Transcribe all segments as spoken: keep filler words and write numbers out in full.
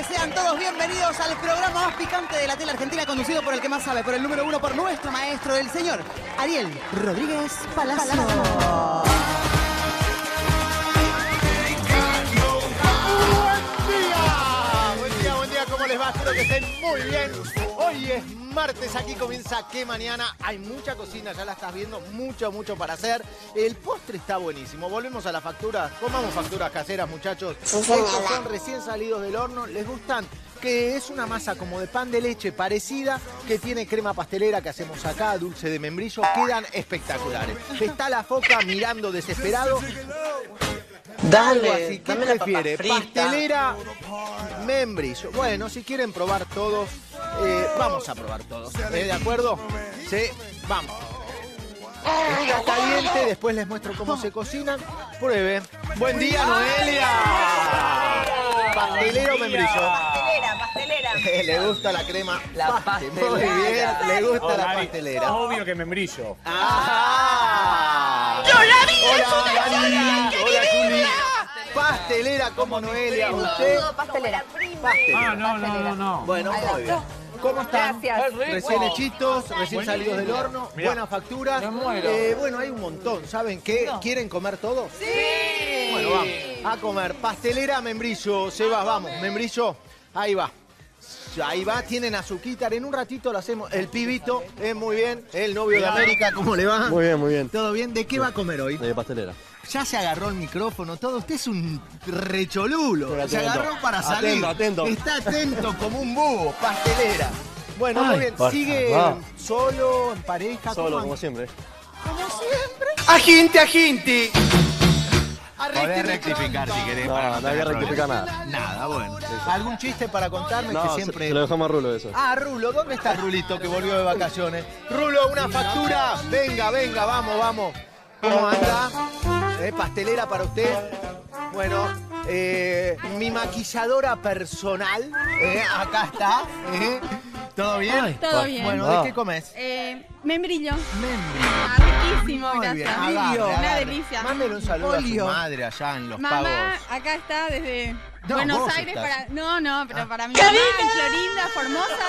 tardes, sean todos bienvenidos al programa más picante de la tele argentina, conducido por el que más sabe, por el número uno, por nuestro maestro, el señor Ariel Rodríguez Palacio. Palacio. Buen día, buen día, ¿cómo les va? Espero que estén muy bien. Hoy es martes, aquí comienza Que Mañana. Hay mucha cocina, ya la estás viendo, mucho, mucho para hacer. El postre está buenísimo. Volvemos a las facturas. Comamos facturas caseras, muchachos. Estos son recién salidos del horno. ¿Les gustan? Que es una masa como de pan de leche parecida, que tiene crema pastelera que hacemos acá, dulce de membrillo. Quedan espectaculares. Está la foca mirando desesperado. Dale, Algo así, ¿qué prefiere? ¿Pastelera, membrillo? Bueno, si quieren probar todos, eh, vamos a probar todos. ¿Eh? ¿De acuerdo? Sí, vamos. Está caliente, después les muestro cómo se cocinan. Prueben. ¡Buen día, Noelia! ¿Pastelera o membrillo? Pastelera, pastelera. Le gusta la crema. La Paste. pastelera. Muy bien, le gusta Oh, la Mari, pastelera. Obvio que membrillo. ¡Ah! ¡Yo la vi! Hola, ¡Es una Dani. chica que Hola, divina! Juli. Pastelera como Noelia. ¿Usted? Pastelera. Pastelera. Ah, no, no, no, no. Bueno, muy bien. ¿Cómo están? Gracias. Recién hechitos, recién salidos del horno, Mirá. buena factura. Me muero. Eh, bueno, hay un montón. ¿Saben qué? ¿Quieren comer todos? Sí. Bueno, vamos a comer. Pastelera, membrillo, Sebas, vamos. Membrillo, ahí va. Ahí va, tienen azuquitar. En un ratito lo hacemos. El pibito, es muy bien. El novio de América, ¿cómo le va? Muy bien, muy bien. ¿Todo bien? ¿De qué va a comer hoy? De pastelera. Ya se agarró el micrófono, todo. Usted es un recholulo. Estoy Se atento. agarró para salir. Atento, atento. Está atento como un búho. Pastelera. Bueno, Ay, muy bien. por ¿Sigue favor. solo, en pareja? Solo, ¿Cómo como anda? siempre. Como siempre. Agente, agente. Podés rectificar si querés. No, para no hay que tener rectificar problemas. nada. Nada, bueno. ¿Algún chiste para contarme? No, que se- siempre... se lo dejamos a Rulo eso. Ah, Rulo, ¿dónde está Rulito que volvió de vacaciones? Rulo, una factura. Venga, venga, vamos, vamos. ¿Cómo anda? ¿Eh, pastelera para usted? Bueno, eh, mi maquilladora personal, eh, acá está. ¿eh? ¿Todo bien? Todo bien. Bueno, Ah. ¿de qué comes? Eh, membrillo. Membrillo. Ah, riquísimo, Muy gracias. bien, agarre, Una agarre. delicia. Mándele un saludo Polio. a su madre allá en Los Mamá, Pagos. acá está desde No, Buenos vos Aires estás. para. No, no, pero Ah. para mi mamá, en Florinda, Formosa.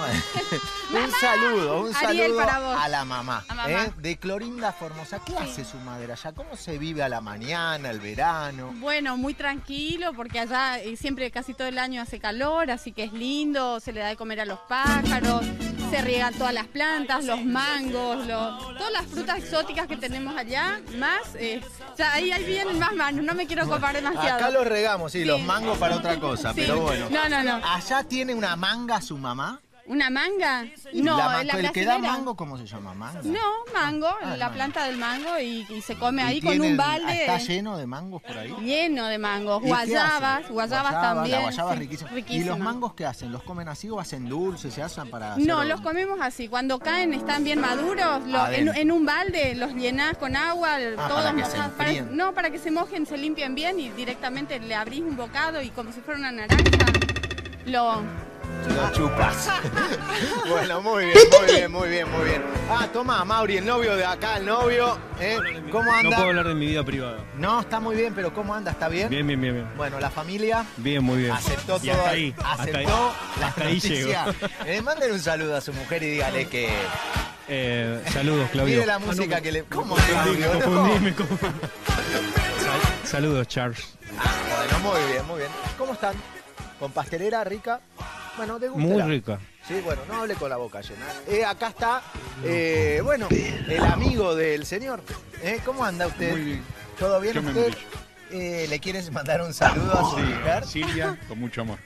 Bueno, un saludo, un Ariel, saludo para vos. a la mamá, A mamá. ¿eh? De Clorinda Formosa. ¿Qué hace su madre allá? ¿Cómo se vive a la mañana, el verano? Bueno, muy tranquilo porque allá eh, siempre casi todo el año hace calor, así que es lindo, se le da de comer a los pájaros, se riegan todas las plantas, los mangos, los- todas las frutas exóticas que tenemos allá, más, eh, ya ahí, ahí vienen más manos, no me quiero copar demasiado. Acá los regamos, sí, Sí. los mangos para otra cosa, Sí. pero bueno. No, no, no. ¿Allá tiene una manga su mamá? ¿Una manga? No, la, ma- la ¿El que da brasilera. mango cómo se llama? ¿Manga? No, mango, Ah, la mango. planta del mango y, y se come ¿Y ahí con tienen- un balde ¿Está lleno de mangos por ahí? lleno de mangos, ¿Y qué guayabas, hacen? guayabas Guayaba, también. La guayaba sí, es riquísima. ¿Y riquísima. los mangos qué hacen? ¿Los comen así o hacen dulces? ¿Se hacen para hacer No, un- los comemos así. Cuando caen, están bien maduros. lo- en, Adentro. en un balde los llenás con agua. Ah, todos para que se mojados, para- enfríen. no, para que se mojen, se limpien bien y directamente le abrís un bocado y como si fuera una naranja, lo... Lo chupas. Bueno, muy bien, muy bien, muy bien, muy bien. Ah, toma, Mauri, el novio de acá, el novio. ¿eh? ¿Cómo No puedo anda? hablar de mi vida privada. No, está muy bien, pero ¿cómo anda? ¿Está bien? Bien, bien, bien, bien. Bueno, la familia Bien, muy bien. aceptó Y todo. hasta ahí, hasta ahí. aceptó la Hasta ahí noticia. llego. Eh, manden un saludo a su mujer y dígale que. Eh, saludos, Claudio. Mire la Ah, no, música me- que le. ¿Cómo me confundí, Claudio? me No. confundí, me confundí. Sal- saludos, Charles. Ah, bueno, muy bien, muy bien. ¿Cómo están? ¿Con pastelera rica? Bueno, de Muy rica. Sí, bueno, no hable con la boca llena. Eh, acá está, eh, bueno, el amigo del señor. Eh, ¿Cómo anda usted? Muy bien. ¿Todo bien Yo me usted? embrillo. Eh, ¿Le quieres mandar un saludo a su mujer? Silvia, con mucho amor.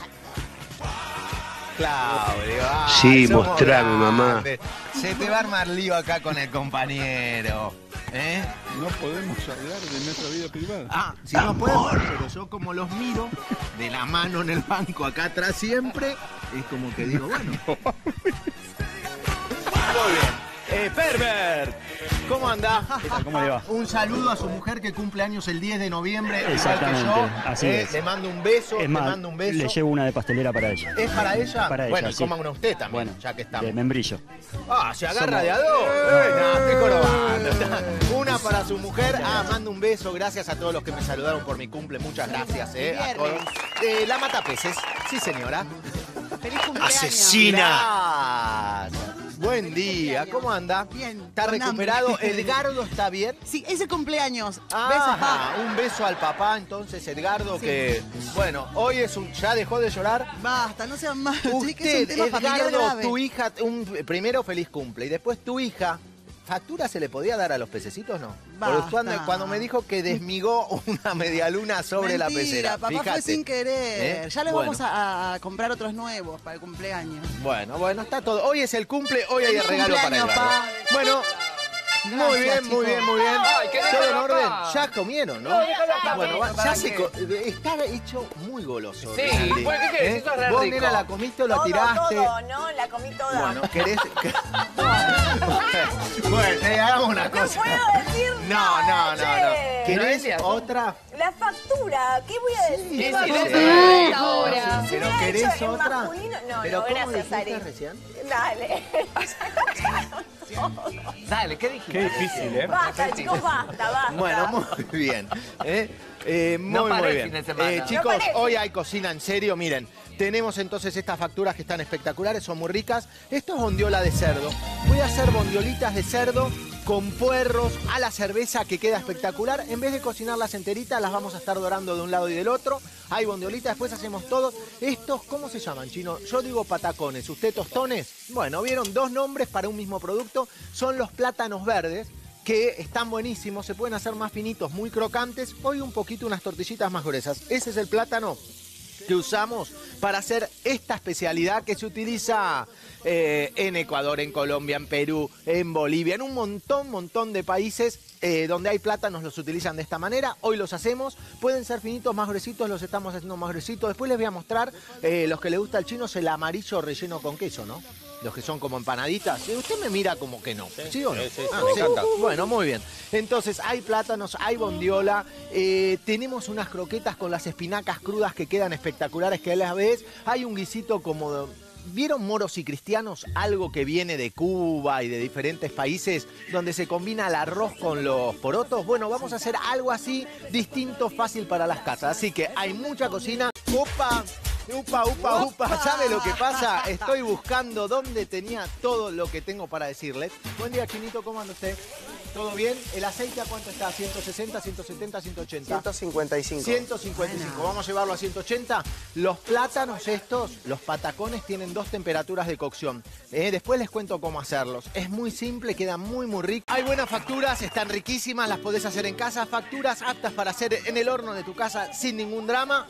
Claudio. ay, Sí, somos mostrame, mamá. grandes. Se te va a armar lío acá con el compañero. ¿Eh? No podemos hablar de nuestra vida privada. Ah, si no podemos, pero yo como los miro de la mano en el banco acá atrás siempre, es como que digo, bueno. Muy bien. eh, Pervert. ¿Cómo anda? ¿Qué tal? ¿Cómo le va? Un saludo a su mujer que cumple años el diez de noviembre, igual que Exactamente, yo. así Eh, es. Le mando un beso, Es le más, mando un beso. le llevo una de pastelera para ella. ¿Es para ella? Para bueno, ella, sí. coma una usted también, Bueno, ya que estamos. de membrillo. Ah, se agarra Somos- de a dos. Eh, no, estoy jorobando. Una para su mujer. Ah, mando un beso. Gracias a todos los que me saludaron por mi cumple. Muchas gracias, eh, a todos. Eh, la Matapeces. Sí, señora. Feliz cumpleaños. ¡Asesina! Buen día. ¿Cómo anda? Bien, ¿Está con recuperado? hambre. ¿Edgardo está bien? Sí, ese cumpleaños. Besos, Ah, pa. un beso al papá, entonces, Edgardo, Sí. que, bueno, hoy es un, ya dejó de llorar. Basta, no sean malos. Sí, que es Usted, un tema familiar Edgardo, grave. tu hija, un, primero feliz cumple y después tu hija, ¿factura se le podía dar a los pececitos, no? Porque Basta. cuando, cuando me dijo que desmigó una medialuna sobre la Mentira, pecera, papá fíjate. fue sin querer. ¿Eh? Ya les Bueno. vamos a, a comprar otros nuevos para el cumpleaños. Bueno, bueno, está todo. Hoy es el cumple, hoy hay Feliz regalo para cumpleaños, Edgardo. pa. Bueno, muy Gracias, bien, muy chicos. bien, muy bien. Ay, ¿qué ¿Todo en deja orden? papá? Ya comieron, ¿no? No, déjalo acá. Bueno, va- ya ¿Para se qué? co- está hecho muy goloso. Sí, Rinaldi. bueno, ¿qué querés? ¿Eh? Eso es re Vos, rico. nena, la comiste o la Todo, tiraste. todo, ¿no? La comí toda. Bueno, ¿querés? Bueno, eh, hagamos una No cosa. puedo decir No, nada, no, no, no. che. ¿Querés Noelia, ¿no? otra? La factura, ¿qué voy a decir? Sí, ¿Qué sí, va a sí, hacer? sí. Ahora. ¿Pero hubiera querés hecho en otra? masculino? No, ¿Pero no, cómo gracias, dijiste Ari. recién? Dale. Dale, ¿qué dijiste? Qué difícil, ¿eh? Basta, chicos, basta, basta. Bueno, muy bien. ¿eh? Eh, muy, No paré muy el bien. fin de semana. Eh, No chicos, paré. hoy hay cocina en serio. Miren, tenemos entonces estas facturas que están espectaculares, son muy ricas. Esto es bondiola de cerdo. Voy a hacer bondiolitas de cerdo con puerros a la cerveza, que queda espectacular. En vez de cocinarlas enteritas, las vamos a estar dorando de un lado y del otro. Hay bondiolitas, después hacemos todos. Estos, ¿cómo se llaman, chino? Yo digo patacones, ¿usted tostones? Bueno, vieron dos nombres para un mismo producto. Son los plátanos verdes, que están buenísimos, se pueden hacer más finitos, muy crocantes. Hoy un poquito unas tortillitas más gruesas. Ese es el plátano que usamos para hacer esta especialidad que se utiliza eh, en Ecuador, en Colombia, en Perú, en Bolivia, en un montón, montón de países eh, donde hay plátanos los utilizan de esta manera. Hoy los hacemos, pueden ser finitos, más gruesitos, los estamos haciendo más gruesitos. Después les voy a mostrar, eh, los que les gusta el chino, es el amarillo relleno con queso, ¿no? Los que son como empanaditas. Eh, Usted me mira como que no. ¿Sí o no? Sí, sí, sí, Ah, me sí. encanta. Bueno, muy bien. Entonces, hay plátanos, hay bondiola. eh, tenemos unas croquetas con las espinacas crudas que quedan espectaculares, que a la vez hay un guisito como... de- ¿Vieron Moros y Cristianos? Algo que viene de Cuba y de diferentes países donde se combina el arroz con los porotos. Bueno, vamos a hacer algo así distinto, fácil para las casas. Así que hay mucha cocina. ¡Upa! Upa, upa, upa. ¿Sabe lo que pasa? Estoy buscando dónde tenía todo lo que tengo para decirles. Buen día, Chinito, ¿cómo anda usted? ¿Todo bien? ¿El aceite a cuánto está? ¿ciento sesenta, ciento setenta, ciento ochenta? ciento cincuenta y cinco. ciento cincuenta y cinco. Vamos a llevarlo a ciento ochenta. Los plátanos estos, los patacones, tienen dos temperaturas de cocción. Eh, después les cuento cómo hacerlos. Es muy simple, queda muy, muy rico. Hay buenas facturas, están riquísimas, las podés hacer en casa. Facturas aptas para hacer en el horno de tu casa sin ningún drama.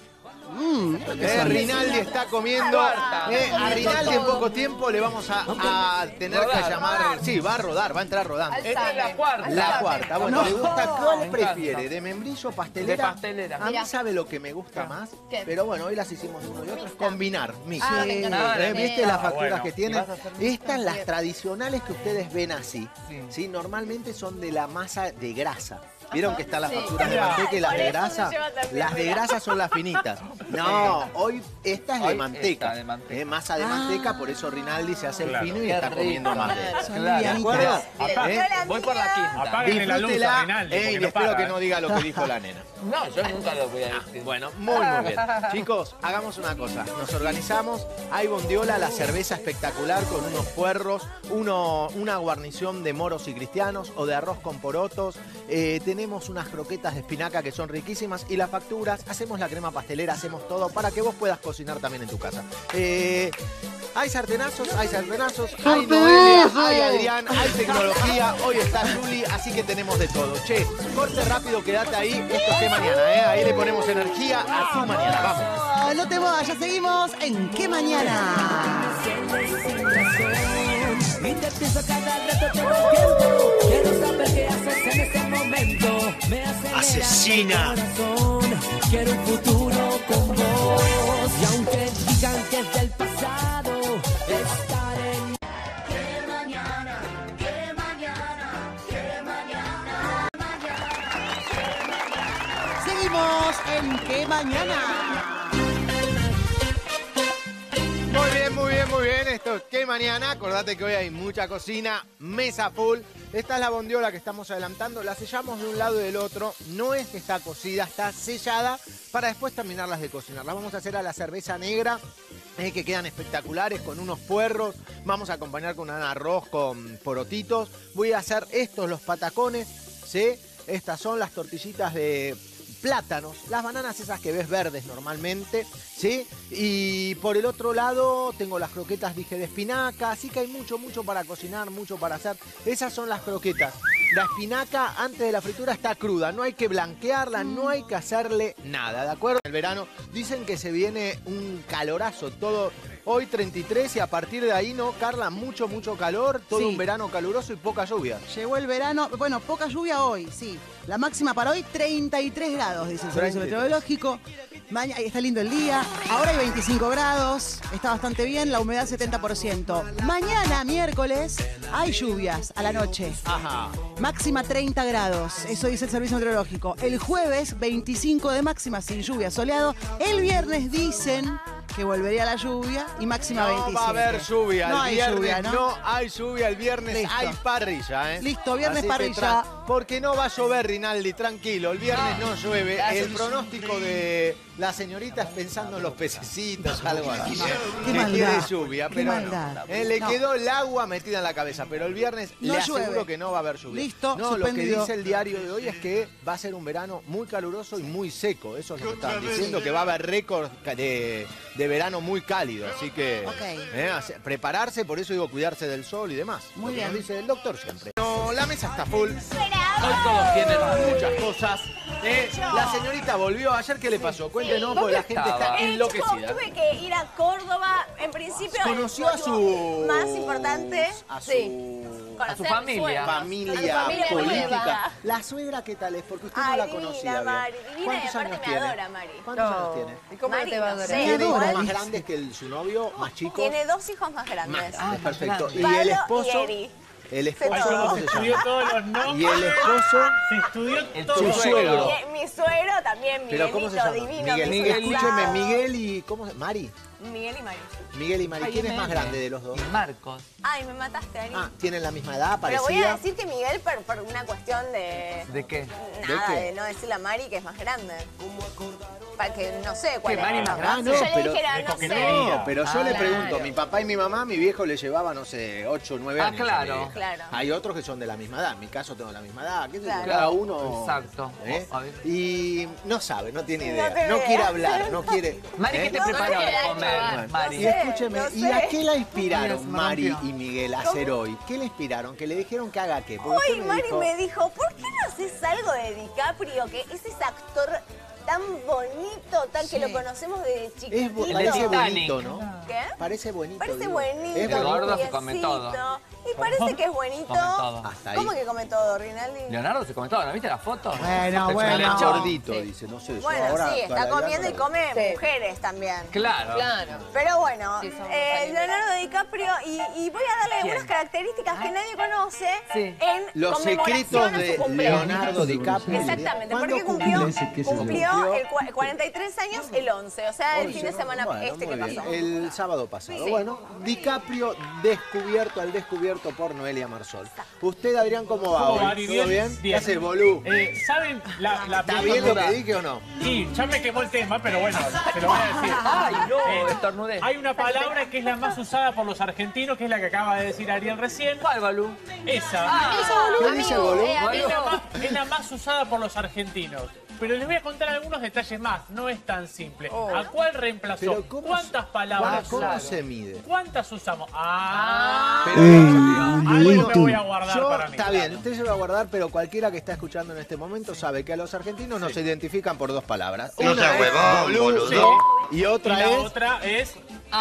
Eh, Rinaldi está comiendo. Eh, a Rinaldi en poco tiempo le vamos a, a tener que Rodar. llamar. Sí, va a rodar, va a entrar rodando. Esta es la cuarta. La cuarta. Bueno, ¿le gusta? ¿Cuál Me prefiere? encanta. ¿De membrillo o pastelera? De pastelera. A mí Mira. sabe lo que me gusta más. ¿Qué? Pero bueno, hoy las hicimos uno y otro. Es Mixta. combinar. Mix. Ah, me encanta. Eh, ¿Viste Ah, las facturas bueno. que tienen? ¿Y vas a hacer mixta? Estas, las tradicionales que ustedes ven así, Sí. ¿sí? Normalmente son de la masa de grasa. ¿Vieron que están las Sí. facturas de manteca y las Por de eso me grasa? lleva también Las de pegada. grasa son las finitas. No, hoy esta es de Hoy manteca. esta de manteca. Eh, masa de manteca, por eso Rinaldi se hace el Claro. fino y Qué está rico. comiendo más de Son Claro. ¿De livianitas. acuerdo? Apá- ¿Eh? Voy por la quinta. Apaguen la luz Disfrútela. a Rinaldi, Eh, porque y no espero para, que ¿eh? no diga lo que dijo la nena. No, yo nunca lo voy a decir. Bueno, muy, muy bien. Chicos, hagamos una cosa. Nos organizamos. Hay bondiola, la cerveza espectacular con unos puerros, uno, una guarnición de moros y cristianos o de arroz con porotos. Eh, tenemos unas croquetas de espinaca que son riquísimas y las facturas. Hacemos la crema pastelera, hacemos todo para que vos puedas cocinar también en tu casa. Eh, hay sartenazos, hay sartenazos, hay Noelia, hay Adrián, hay tecnología. Hoy está Juli, así que tenemos de todo. Che, corte rápido, quédate ahí. Esto es que mañana, ¿eh? Ahí le ponemos energía a tu mañana. Vamos. Oh, no te muevas, ya seguimos en ¿Qué mañana? Y te pienso cada rato todo el tiempo. Quiero saber qué haces en ese momento. Me acelera Asesina. el corazón. Quiero un futuro con vos. Y aunque digan que es del pasado, estar en... ¿Qué mañana? ¿Qué mañana? mañana. Muy bien, muy bien, muy bien. Esto es Qué Mañana. Acordate que hoy hay mucha cocina, mesa full. Esta es la bondiola que estamos adelantando. La sellamos de un lado y del otro. No es que está cocida, está sellada para después terminarlas de cocinar. Las vamos a hacer a la cerveza negra, eh, que quedan espectaculares con unos puerros. Vamos a acompañar con un arroz con porotitos. Voy a hacer estos, los patacones, ¿sí? Estas son las tortillitas de plátanos, las bananas esas que ves verdes normalmente, ¿sí? Y por el otro lado tengo las croquetas, dije, de espinaca, así que hay mucho, mucho para cocinar, mucho para hacer. Esas son las croquetas. La espinaca antes de la fritura está cruda, no hay que blanquearla, no hay que hacerle nada, ¿de acuerdo? El verano dicen que se viene un calorazo, todo hoy treinta y tres y a partir de ahí, ¿no, Carla? Mucho, mucho calor, todo Sí. un verano caluroso y poca lluvia. Llegó el verano, bueno, poca lluvia hoy, sí. La máxima para hoy, treinta y tres grados, dice el Servicio treinta y tres. Meteorológico. Mañana está lindo el día. Ahora hay veinticinco grados, está bastante bien, la humedad setenta por ciento. Mañana, miércoles, hay lluvias a la noche. Ajá. Máxima treinta grados, eso dice el Servicio Meteorológico. El jueves, veinticinco de máxima sin lluvia, soleado. El viernes dicen que volvería la lluvia y máxima No veintisiete. va a haber lluvia, No el hay viernes lluvia, ¿no? ¿no? hay lluvia, el viernes Listo. hay parrilla, ¿eh? Listo, viernes Así que parrilla. tra- porque no va a llover, Rinaldi, tranquilo, el viernes no, llueve. El pronóstico de las señoritas pensando en los pececitos, algo así. ¿eh? Qué que maldad, quiere lluvia, qué pero maldad. no. Eh, le No. quedó el agua metida en la cabeza, pero el viernes No le llueve. aseguro que no va a haber lluvia. Listo, No, lo que suspendido. dice el diario de hoy es que va a ser un verano muy caluroso y muy seco. Eso es lo que estaban diciendo, que va a haber récord de, de verano muy cálido. Así que Ok. eh, hace- prepararse, por eso digo cuidarse del sol y demás. Muy Lo que bien. nos dice el doctor siempre. No, la mesa está full. Hoy todos tienen Muchas cosas. Eh, la señorita volvió. ¿Ayer qué le pasó? Cuéntenos, porque la gente está estaba? Eh, enloquecida. chicos, tuve que ir a Córdoba, en principio... el Conoció a motivo su... más importante, a su... sí. A su conocer familia. suegros. familia, A su familia política. nueva. La suegra, ¿qué tal es? Porque usted no Ay, la divina, conocía bien. Mari, divina, y ¿Cuántos aparte años me tiene? adora, Mari. ¿Cuántos años tiene? ¿Y cómo Mari, te va a no adorar? sé. ¿Tiene hijos adora, más dice. grandes que el- su novio? ¿Más chicos? Tiene dos hijos más grandes. Más, es perfecto. ¿Y Pablo el y esposo? Eri. El Sé esposo, todo. ¿cómo se llama? todos los Y nombres. el esposo, Se estudió El todo. su suegro. Mi, mi suegro también, ¿Pero Miguelito, cómo se llama? divino. Miguel, mi Miguel, casado. escúcheme, Miguel y... ¿Cómo se Mari. Miguel y Mari. Miguel y Mari. Ay, ¿Quién es M más M. grande de los dos? Y Marcos. Ay, me mataste, Ari. Ah, tienen la misma edad, Pero parecida. voy a decir que Miguel por, por una cuestión de... ¿De qué? Nada, ¿De de, qué? no decirle a Mari que es más grande. Para que no sé cuál ¿Qué, es. Mari más Ah, grande? no, Yo le pero... dijera, de no sé. coquetería. No, pero yo Ah, le pregunto, claro. mi papá y mi mamá, mi viejo le llevaba, no sé, ocho o nueve Ah, años. a claro. mi viejo. Claro. Hay otros que son de la misma edad. En mi caso tengo la misma edad. ¿Qué sé yo? Claro. Cada uno. Exacto. ¿eh? A ver. Y no sabe, no tiene No idea. tiene No, idea. quiere hablar, no quiere. Mari, ¿qué ¿eh? te No preparó sé, de no comer, sé. Mari? Y escúcheme, no ¿y a sé. qué la Mira, inspiraron se me Mari rompió. y Miguel a hacer hoy? ¿Qué le inspiraron? Que le dijeron que haga qué. Porque Hoy usted me Mari dijo- me dijo, ¿por qué no haces algo de DiCaprio? Que es ese actor tan bonito, tan que Sí. lo conocemos desde Es, chiquitito. bo- El de parece Titanic. bonito, ¿no? ¿Qué? Parece bonito. Parece digo. buenito, Es El bonito. gordo se come rubiecito. todo. Y parece que es bonito. Come todo. Hasta ahí. ¿Cómo que come todo, Rinaldi? Leonardo se come todo, ¿no viste la foto? Bueno, Es bueno. gordito, dice, no sé. yo Bueno, ahora sí, está todavía comiendo no y lo- come Sí. mujeres también. Claro. Claro. Pero bueno, Sí, somos eh, animales. Leonardo DiCaprio, y, y voy a darle ¿Quién? algunas características que nadie conoce Sí. en Los conmemoración secretos a su de cumpleaños. Leonardo DiCaprio. Exactamente, ¿Cuándo porque cumplió, cumple? cumplió el cua- cuarenta y tres años el once, o sea, el once, fin de semana bueno, este que muy bien. pasó. El sábado pasado. Sí. Bueno, DiCaprio descubierto al descubierto por Noelia Marsol. Usted, Adrián, ¿cómo va ¿Cómo hoy? va, ¿Todo Adrián? bien? ¿Qué Bien. hace el bolú? Eh, ¿Saben la, la ¿Está bien lo que dije o no? Sí, ya me quemó el tema, pero bueno, se lo voy a decir. Ay, no, Eh, estornudé. Hay una palabra que es la más usada por los argentinos, que es la que acaba de decir Ariel recién. ¿Cuál, Balú? Esa. ¿Qué dice el bolú? Es la, más, es la más usada por los argentinos. Pero les voy a contar algunos detalles más. No es tan simple. ¿A cuál reemplazó? Pero ¿cómo ¿Cuántas se- palabras? ¿Cómo Claro. se mide? ¿Cuántas usamos? Ah. Pero- Algo me voy a guardar Yo, para mí. está bien, usted se va a guardar, pero cualquiera que está escuchando en este momento sabe que a los argentinos nos identifican por dos palabras. No Una seas es huevón, boludo, boludo. y Y otra la es... otra es...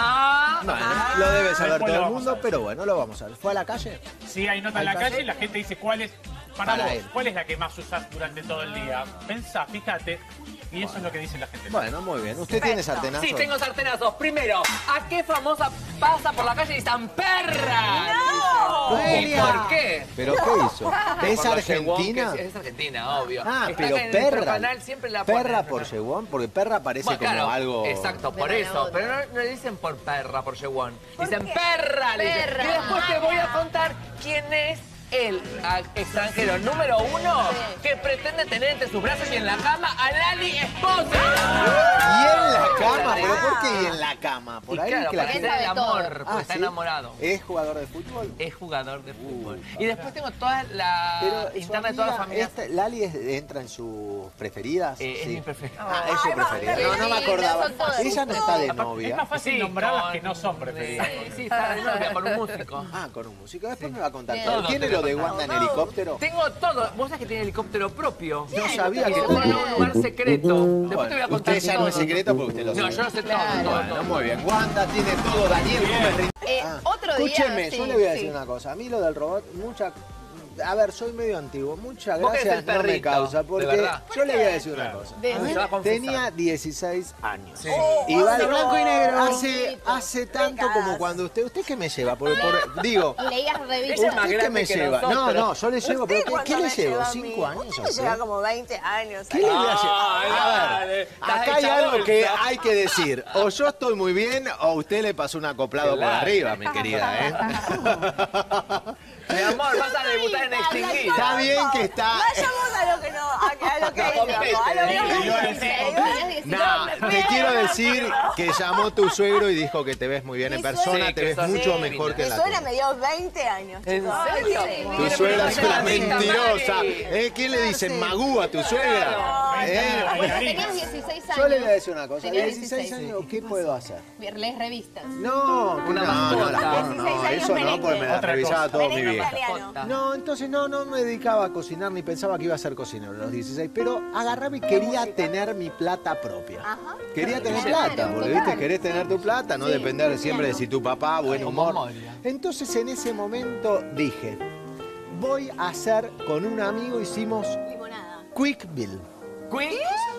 Ah. Bueno, lo debe saber Después todo lo el vamos mundo, a ver. pero bueno, lo vamos a ver. ¿Fue a la calle? Sí, hay nota en ¿Hay la caso? calle y la gente dice cuál es... Para, Para vos, él. ¿cuál es la que más usás durante todo el día? Pensá, fíjate. Y eso es lo que dice la gente. Bueno, muy bien. ¿Usted tiene sartenazos? Sí, tengo sartenazos. Primero, ¿a qué famosa pasa por la calle y dicen perra? ¡No! ¿Y por qué? ¿Pero qué hizo? ¿Es Por los argentina? Yewon, que Es Argentina, obvio. Ah, Está pero acá en nuestro perra. canal siempre la ¿Perra ponen. por Yewon? Porque perra parece Bueno, como claro, algo... Exacto, por De eso. buena Pero no, no le dicen por perra, por Yewon. ¿Por Dicen qué? perra, le dicen. Perra. Y después te voy a contar quién es el a- extranjero número uno que pretende tener entre sus brazos y en la cama a Lali Esposa. ¿Y en la cama? ¿Pero por qué y en la cama? Por Y ahí claro, que la para gente... hacer el amor, Ah, porque está ¿sí? enamorado. ¿Es jugador de fútbol? Es jugador de fútbol. Y después tengo toda la Pero su interna de todas las amiga, familias. esta- ¿Lali es- entra en sus preferidas? Eh, es Sí. mi preferida. Ah, es su Ay, va, preferida. qué No, no me linda, acordaba. son todas. Ella no está de Es novia. más fácil Sí, nombrarlas con- que no son preferidas. Sí, sí, está de novia con un músico. Ah, con un músico. Después me va a contar Bien. todo. Todo ¿Tiene te voy a lo de contar. Wanda en helicóptero? Tengo todo. ¿Vos sabés que tiene helicóptero propio? No sabía que Se fue a un lugar secreto. Después te voy a contar usted ya todo. no es secreto porque usted lo No, sabe. yo lo sé todo. Claro. todo, Bueno, todo. muy bien. Wanda tiene todo. Daniel Gómez. Eh, Ah, otro día, Escúcheme, sí, yo le voy a decir sí. una cosa. A mí lo del robot, mucha... A ver, soy medio antiguo. Muchas Vos querés gracias el no me perrito, causa. de Porque verdad. yo le voy a decir una cosa. De- Se va a confesar. Tenía dieciséis años. Sí. Y va de blanco y negro. Hace, hace tanto como cuando usted... ¿Usted qué me lleva? Por, por- digo... Leías Ella revistas. es más ¿Usted qué grande me que lleva? No, nosotros. no, yo le llevo, pero ¿qué, ¿Cuánto qué le me llevo? lleva a mí? ¿Cinco años? Usted o me sea? lleva como veinte años. ¿Qué le voy a llevar? Ay, A ver, dale. Estás acá hay hecha algo bolsa. que hay que decir. O yo estoy muy bien o usted le pasó un acoplado por Claro. arriba, mi querida, ¿eh? Mi amor, vas a debutar en Extinguida. Está bien que está... Vayamos a lo que no, a, a lo que No íbamos, compete, a lo que no íbamos. compete. No, te quiero decir que llamó tu suegro y dijo que te ves muy bien en Mi persona, suegra- te Sí, ves que sos mucho divina. mejor que en Mi la suegra tele. me dio veinte años. ¿En chicos. serio? Sí, Tu Mira, suegra pero es no una me gusta, mentirosa. Mari. ¿Eh? ¿Quién le dice magú a tu suegra? ¿Eh? Bueno, tenías dieciséis años. Yo le voy a decir una cosa. Tenía dieciséis dieciséis. años, ¿qué puedo hacer? Lees revistas. No, Una no, no, mascota. las cosas no, dieciséis años eso no, merengue. porque me la Otra revisaba cosa. todo mi Merengue vieja. italiano. No, entonces no, no me dedicaba a cocinar ni pensaba que iba a ser cocinero a los dieciséis, pero agarraba y quería tener mi plata propia. Ajá. Quería tener Claro, plata, porque total. viste, querés tener tu plata, no Sí, depender siempre de si tu papá, buen Como humor. Moria. Entonces en ese momento dije, voy a hacer, con un amigo hicimos Limonada. Quick Bill. ¿Quick?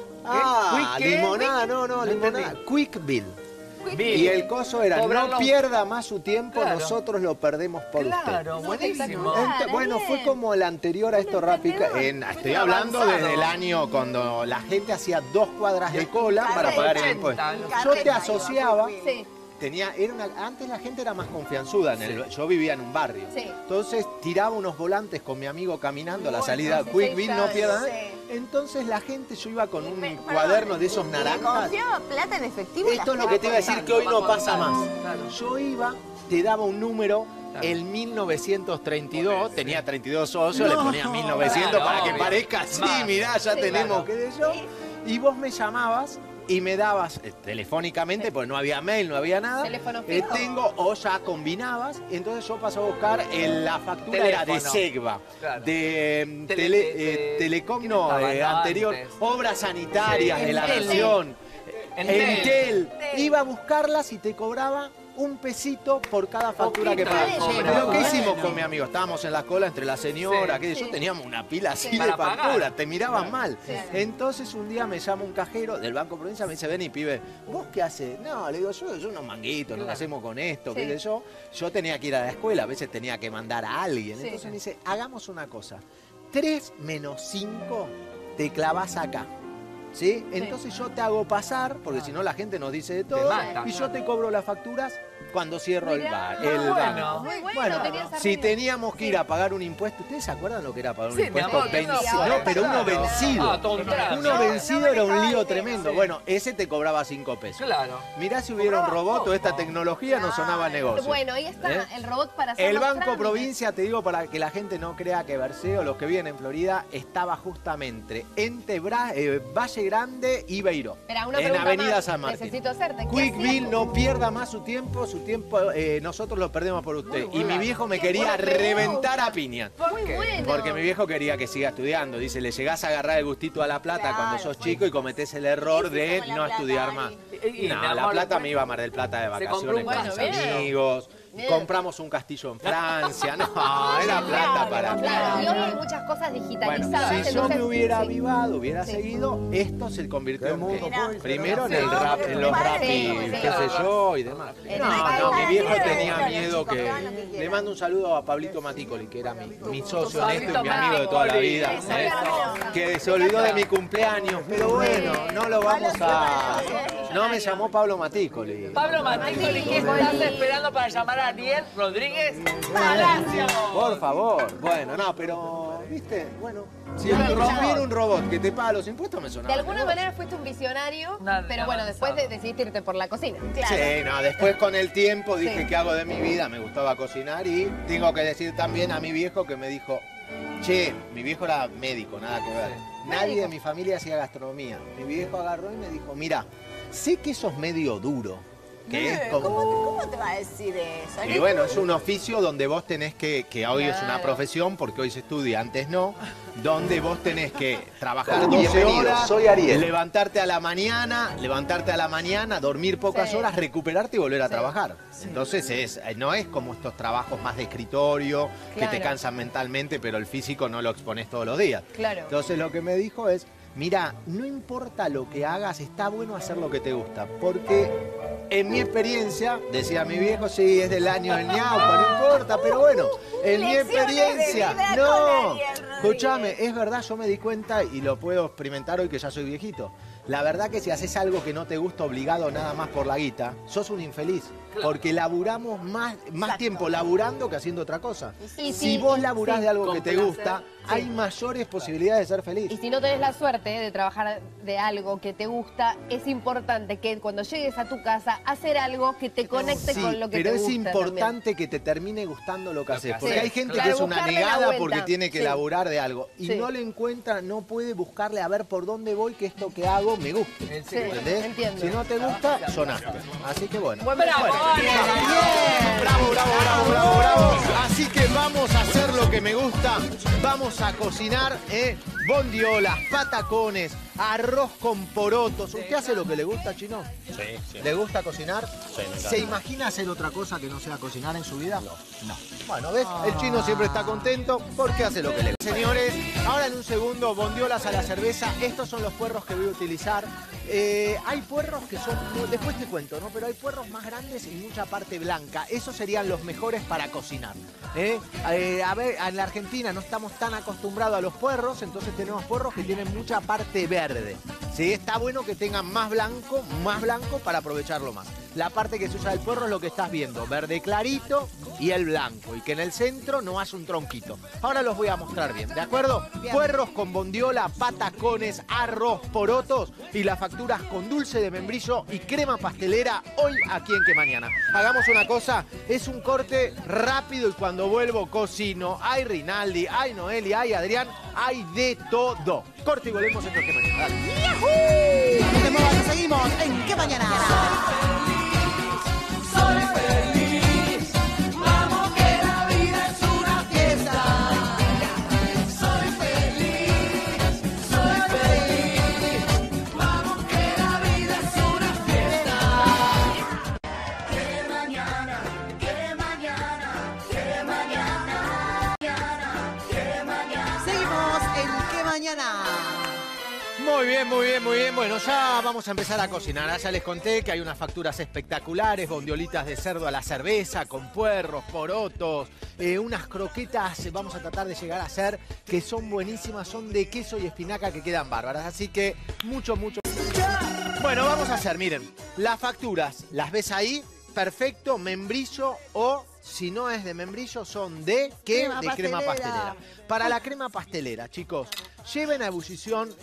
Ah, ¿Quick qué? limonada, no, no, No limonada. entendí. Quick Bill. Bill. Y el coso era, Cobrarlo- no pierda más su tiempo, Claro. nosotros lo perdemos por Claro, usted. buenísimo. espectacular. Ent- bueno, bien. fue como el anterior a esto rápido. En, estoy hablando avanzado. desde el año cuando la gente hacía dos cuadras de cola para Carreta. pagar el ochenta, impuesto. los Yo te Carreta, asociaba, Sí. tenía, era una, antes la gente era más confianzuda, en el- yo vivía en un barrio. Sí. Entonces tiraba unos volantes con mi amigo caminando a la Muy salida, bueno, Quick sí, Bill, claro, no pierda. sí. Entonces la gente, yo iba con un Me- perdón, cuaderno de esos ¿y naranjas. confiaba plata en efectivo? y Esto es la lo que te iba a decir, que hoy no pasa más. Claro. Yo iba, te daba un número, Claro. el mil novecientos treinta y dos, tenía treinta y dos socios, le ponía mil novecientos Claro, para que obvio. parezca así, Más. mirá, ya Sí, tenemos, claro. qué sé yo. Y vos me llamabas y me dabas eh, telefónicamente, porque no había mail, no había nada. Teléfono Eh, fijo. tengo, o ya combinabas, entonces yo paso a buscar el- la factura era de Teléfono. Segva, Claro. de mm, Tele- tele- de- eh, Telecom, ¿quién no, estaba? eh, No, anterior, antes. obras sanitarias Sí. de la Entel. nación. Entel. Entel. Iba a buscarlas y te cobraba un pesito por cada factura que Poquito pagas. le Pero cobraba. ¿qué hicimos Bueno. con mi amigo? Estábamos en la cola entre la señora, Sí. que yo Sí. teníamos una pila así Sí. de Para pagar. facturas, te miraban mal. Sí. Entonces un día me llama un cajero del Banco Provincia, me dice, vení pibe, ¿vos qué haces? No, le digo, yo, yo unos manguitos, nos Claro. hacemos con esto, Sí. qué sé yo. Yo tenía que ir a la escuela, a veces tenía que mandar a alguien. Sí. Entonces me dice, hagamos una cosa, tres menos cinco te clavas acá. ¿Sí? Entonces yo te hago pasar, porque si no la gente nos dice de todo, mata. y yo te cobro las facturas cuando cierro el, Mirá, ba- el muy bueno. banco. Muy bueno, Bueno, tenías si arriba. teníamos que ir a pagar un impuesto, ¿ustedes se acuerdan lo que era pagar un Sí, mi impuesto amor, vencido? no, No, pero uno claro. vencido. Ah, todo un trato. Uno vencido no era un manejaba lío el tremendo. tema. Bueno, ese te cobraba cinco pesos. Claro. Mirá si hubiera un robot o esta tecnología no sonaba negocio. Bueno, ahí está, ¿Eh? el robot para hacer El los Banco trámites. Provincia, te digo para que la gente no crea que Berceo, los que viven en Florida, estaba justamente entre Bra- eh, Valle Grande y Beiró. Espera, una En pregunta Avenida más. San Martín. Necesito hacerte. ¿qué Quick hacías Bill, vos? no pierda más su tiempo, su tiempo eh, nosotros lo perdemos por usted. Muy Y mi bueno. viejo me Qué quería buena pregunta. reventar a piña. Muy bueno. Porque mi viejo quería que siga estudiando. Dice, le llegás a agarrar el gustito a la plata Claro, cuando sos fue- chico y cometés el error ¿Qué de hiciste con la no plata, estudiar Ali? más. Y- y, no, mi la amor, plata después me iba a Mar del Plata de se compró vacaciones un con Bueno, mis bien. amigos. compramos un castillo en Francia. No, era plata para... Claro, y hoy hay muchas cosas digitalizadas. Bueno, si yo entonces, me hubiera sí. avivado, hubiera Sí. seguido, esto se convirtió en qué? Mira. Primero en el rap, en los Sí, rap y sí. qué sé yo y demás. En No, el- no, mi viejo Sí, tenía sí, miedo chicos, que... que hagan lo que Le quieran. mando un saludo a Pablito Maticoli, que era mi, mi socio en esto y Pablito mi amigo de toda la vida. Maticoli. ¿eh? Que se olvidó de mi cumpleaños, pero bueno, no lo vamos a... No me llamó Pablo Maticoli. Pablo Maticoli, ¿qué estás esperando para llamar a Ariel Rodríguez Palacio? Por favor. Bueno, no, pero, ¿viste? Bueno, si, Un si robot. viene un robot que te paga los impuestos, me De sonaba. alguna negocio. manera fuiste un visionario, Nada, pero bueno, avanzado. después de, decidiste irte por la cocina. Sí, no, después con el tiempo dije Sí. qué hago de mi vida, me gustaba cocinar y tengo que decir también a mi viejo que me dijo, che, mi viejo era médico, nada que ver. Nadie Médico. de mi familia hacía gastronomía. Mi viejo agarró y me dijo, mira, sé que sos medio duro, que es como... ¿Cómo, ¿Cómo te va a decir eso? Y bueno, es un oficio donde vos tenés que, que hoy es una Claro. profesión, porque hoy se estudia, antes no, donde vos tenés que trabajar doce Bienvenido, horas, soy Ariel. levantarte a la mañana, levantarte a la mañana, dormir pocas Sí. horas, recuperarte y volver a Sí. trabajar. Entonces es, no es como estos trabajos más de escritorio, que te Claro. cansan mentalmente, pero el físico no lo expones todos los días. Claro. Entonces lo que me dijo es, mira, no importa lo que hagas, está bueno hacer lo que te gusta, porque en mi experiencia, decía mi viejo, sí, es del año del ñaupa, no importa, pero bueno, en mi Lecciones de experiencia, vida con no, Ariel Rodríguez. escúchame, es verdad, yo me di cuenta y lo puedo experimentar hoy que ya soy viejito. La verdad que si haces algo que no te gusta obligado nada más por la guita, sos un infeliz. Porque laburamos más, más Exacto. tiempo laburando que haciendo otra cosa. Y si si- vos laburás sí. de algo Con que te placer. gusta, hay mayores posibilidades de ser feliz. Y si no tenés la suerte de trabajar de algo que te gusta, es importante que cuando llegues a tu casa, hacer algo que te conecte Sí, con lo que pero te es gusta importante también. que te termine gustando lo que haces. haces. Porque Sí, hay gente claro, que es una buscarle la negada vuelta. porque tiene que Sí. laburar de algo. Y Sí. no le encuentra, no puede buscarle a ver por dónde voy que esto que hago me guste. Sí, ¿Entendés? entiendo. Si no te gusta, sonaste. Así que bueno. Buen ¡Bravo, mensaje. Ariel! Bravo, bravo, bravo, bravo, bravo. Así que vamos a hacer lo que me gusta. Vamos a cocinar, ¿eh? Bondiolas, patacones, arroz con porotos. ¿Usted hace lo que le gusta, Chino? Sí, sí. ¿Le gusta cocinar? Sí, me encanta. ¿Se imagina hacer otra cosa que no sea cocinar en su vida? No. No. Bueno, ¿ves? El Chino siempre está contento porque hace lo que le gusta. Señores, ahora en un segundo, bondiolas a la cerveza. Estos son los puerros que voy a utilizar. Eh, hay puerros que son, después te cuento, ¿no? Pero hay puerros más grandes y mucha parte blanca. Esos serían los mejores para cocinar. ¿eh? Eh, a ver, en la Argentina no estamos tan acostumbrados a los puerros, entonces tenemos puerros que tienen mucha parte verde. ¿Sí? Está bueno que tengan más blanco, más blanco para aprovecharlo más. La parte que se usa del puerro es lo que estás viendo, verde clarito y el blanco, y que en el centro no hace un tronquito. Ahora los voy a mostrar bien, ¿de acuerdo? Bien. Puerros con bondiola, patacones, arroz, porotos y las facturas con dulce de membrillo y crema pastelera hoy aquí en Que Mañana. Hagamos una cosa, es un corte rápido y cuando vuelvo cocino. Hay Rinaldi, hay Noeli, hay Adrián, hay de todo. Corte y volvemos en Que Mañana. Dale. No te muevas, que seguimos en ¿Qué mañana? Soy feliz, vamos que la vida es una fiesta. Soy feliz, soy feliz, vamos que la vida es una fiesta. Que mañana, que mañana, que mañana, que mañana. Seguimos en ¿Qué mañana? Muy bien, muy bien, muy bien. Bueno, ya vamos a empezar a cocinar. Ah, ya les conté que hay unas facturas espectaculares, bondiolitas de cerdo a la cerveza, con puerros, porotos, eh, unas croquetas, eh, vamos a tratar de llegar a hacer, que son buenísimas, son de queso y espinaca que quedan bárbaras. Así que mucho, mucho. Bueno, vamos a hacer, miren, las facturas, ¿las ves ahí? Perfecto, membrillo o... Si no es de membrillo, son de ¿qué? Crema de crema pastelera. pastelera. Para la crema pastelera, chicos, lleven a ebullición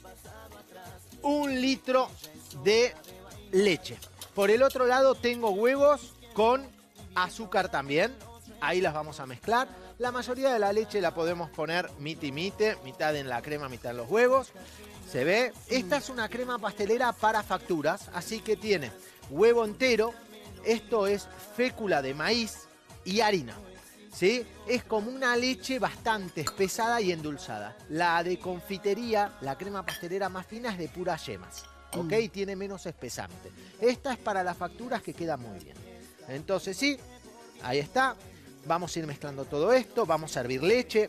un litro de leche. Por el otro lado tengo huevos con azúcar también. Ahí las vamos a mezclar. La mayoría de la leche la podemos poner mite y mite, mitad en la crema, mitad en los huevos. ¿Se ve? Esta es una crema pastelera para facturas, así que tiene huevo entero. Esto es fécula de maíz y harina. ¿Sí? Es como una leche bastante espesada y endulzada. La de confitería, la crema pastelera más fina, es de puras yemas. ¿Ok? Mm. Tiene menos espesante. Esta es para las facturas que queda muy bien. Entonces, sí, Ahí está. Vamos a ir mezclando todo esto. Vamos a hervir leche.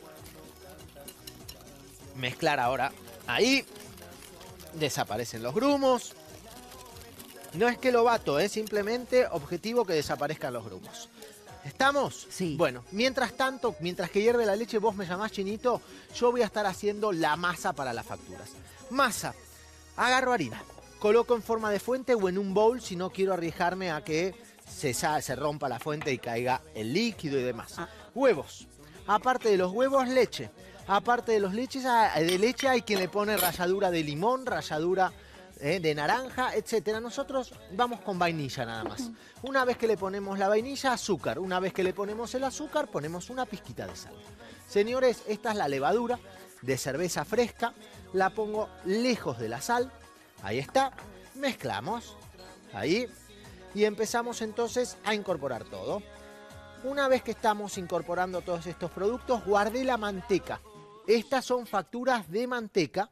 Mezclar ahora ahí. Desaparecen los grumos. No es que lo bato, es simplemente objetivo que desaparezcan los grumos. ¿Estamos? Sí. Bueno, mientras tanto, mientras que hierve la leche, vos me llamás, Chinito, yo voy a estar haciendo la masa para las facturas. Masa. Agarro harina. Coloco en forma de fuente o en un bowl si no quiero arriesgarme a que se, se rompa la fuente y caiga el líquido y demás. Ah. Huevos. Aparte de los huevos, leche. Aparte de los leches, de leche hay quien le pone ralladura de limón, ralladura eh, de naranja, etcétera. Nosotros vamos con vainilla nada más. Una vez que le ponemos la vainilla, azúcar. Una vez que le ponemos el azúcar, ponemos una pizquita de sal. Señores, esta es la levadura de cerveza fresca. La pongo lejos de la sal. Ahí está. Mezclamos. Ahí. Y empezamos entonces a incorporar todo. Una vez que estamos incorporando todos estos productos, guardé la manteca. Estas son facturas de manteca.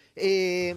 Eh,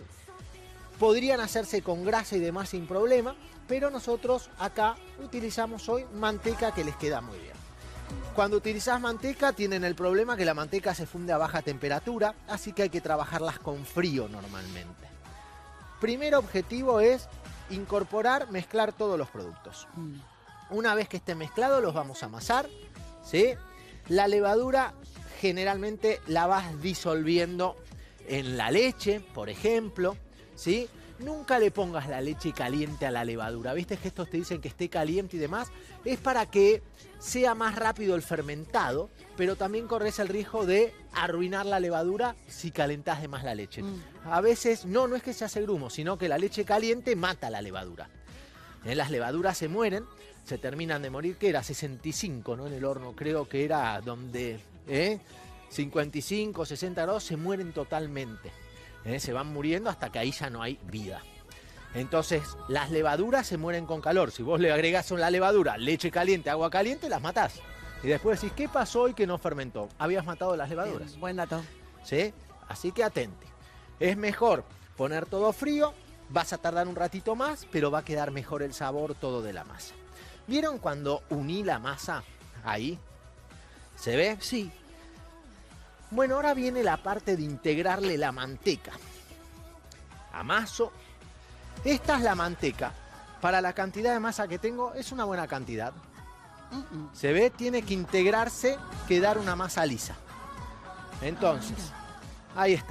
podrían hacerse con grasa y demás sin problema, pero nosotros acá utilizamos hoy manteca que les queda muy bien. Cuando utilizás manteca tienen el problema que la manteca se funde a baja temperatura, así que hay que trabajarlas con frío normalmente. Primer objetivo es incorporar, mezclar todos los productos. Una vez que esté mezclado los vamos a amasar, ¿sí? La levadura generalmente la vas disolviendo en la leche, por ejemplo, ¿sí? Nunca le pongas la leche caliente a la levadura. ¿Viste que estos te dicen que esté caliente y demás? Es para que sea más rápido el fermentado, pero también corres el riesgo de arruinar la levadura si calentás de más la leche. Mm. A veces, no, no es que se hace grumo, sino que la leche caliente mata la levadura. ¿Eh? Las levaduras se mueren, se terminan de morir, que era sesenta y cinco, ¿no? En el horno creo que era donde... ¿Eh? cincuenta y cinco, sesenta grados, se mueren totalmente. ¿Eh? Se van muriendo hasta que ahí ya no hay vida. Entonces, las levaduras se mueren con calor. Si vos le agregás a la levadura leche caliente, agua caliente, las matás. Y después decís, ¿qué pasó hoy que no fermentó? Habías matado las levaduras. Bien, buen dato. ¿Sí? Así que atente. Es mejor poner todo frío, vas a tardar un ratito más, pero va a quedar mejor el sabor todo de la masa. ¿Vieron cuando uní la masa ahí? ¿Se ve? Sí. Bueno, ahora viene la parte de integrarle la manteca. Amaso. Esta es la manteca. Para la cantidad de masa que tengo, es una buena cantidad. Uh-uh. ¿Se ve? Tiene que integrarse, quedar una masa lisa. Entonces, ahí está.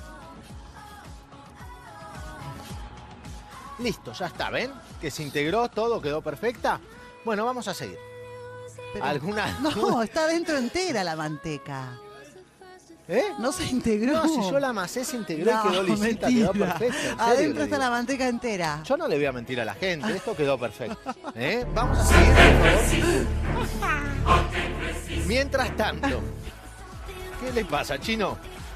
Listo, ya está, ¿ven? Que se integró todo, quedó perfecta. Bueno, vamos a seguir. Pero, ¿Alguna? No, está dentro entera la manteca. ¿Eh? No se integró. No, si yo la amasé, se integró no, y quedó lisita, mentira. quedó perfecta. Adentro está la manteca entera. Yo no le voy a mentir a la gente, esto quedó perfecto. ¿Eh? Vamos a seguir, por favor. Mientras tanto, ¿qué le pasa, Chino?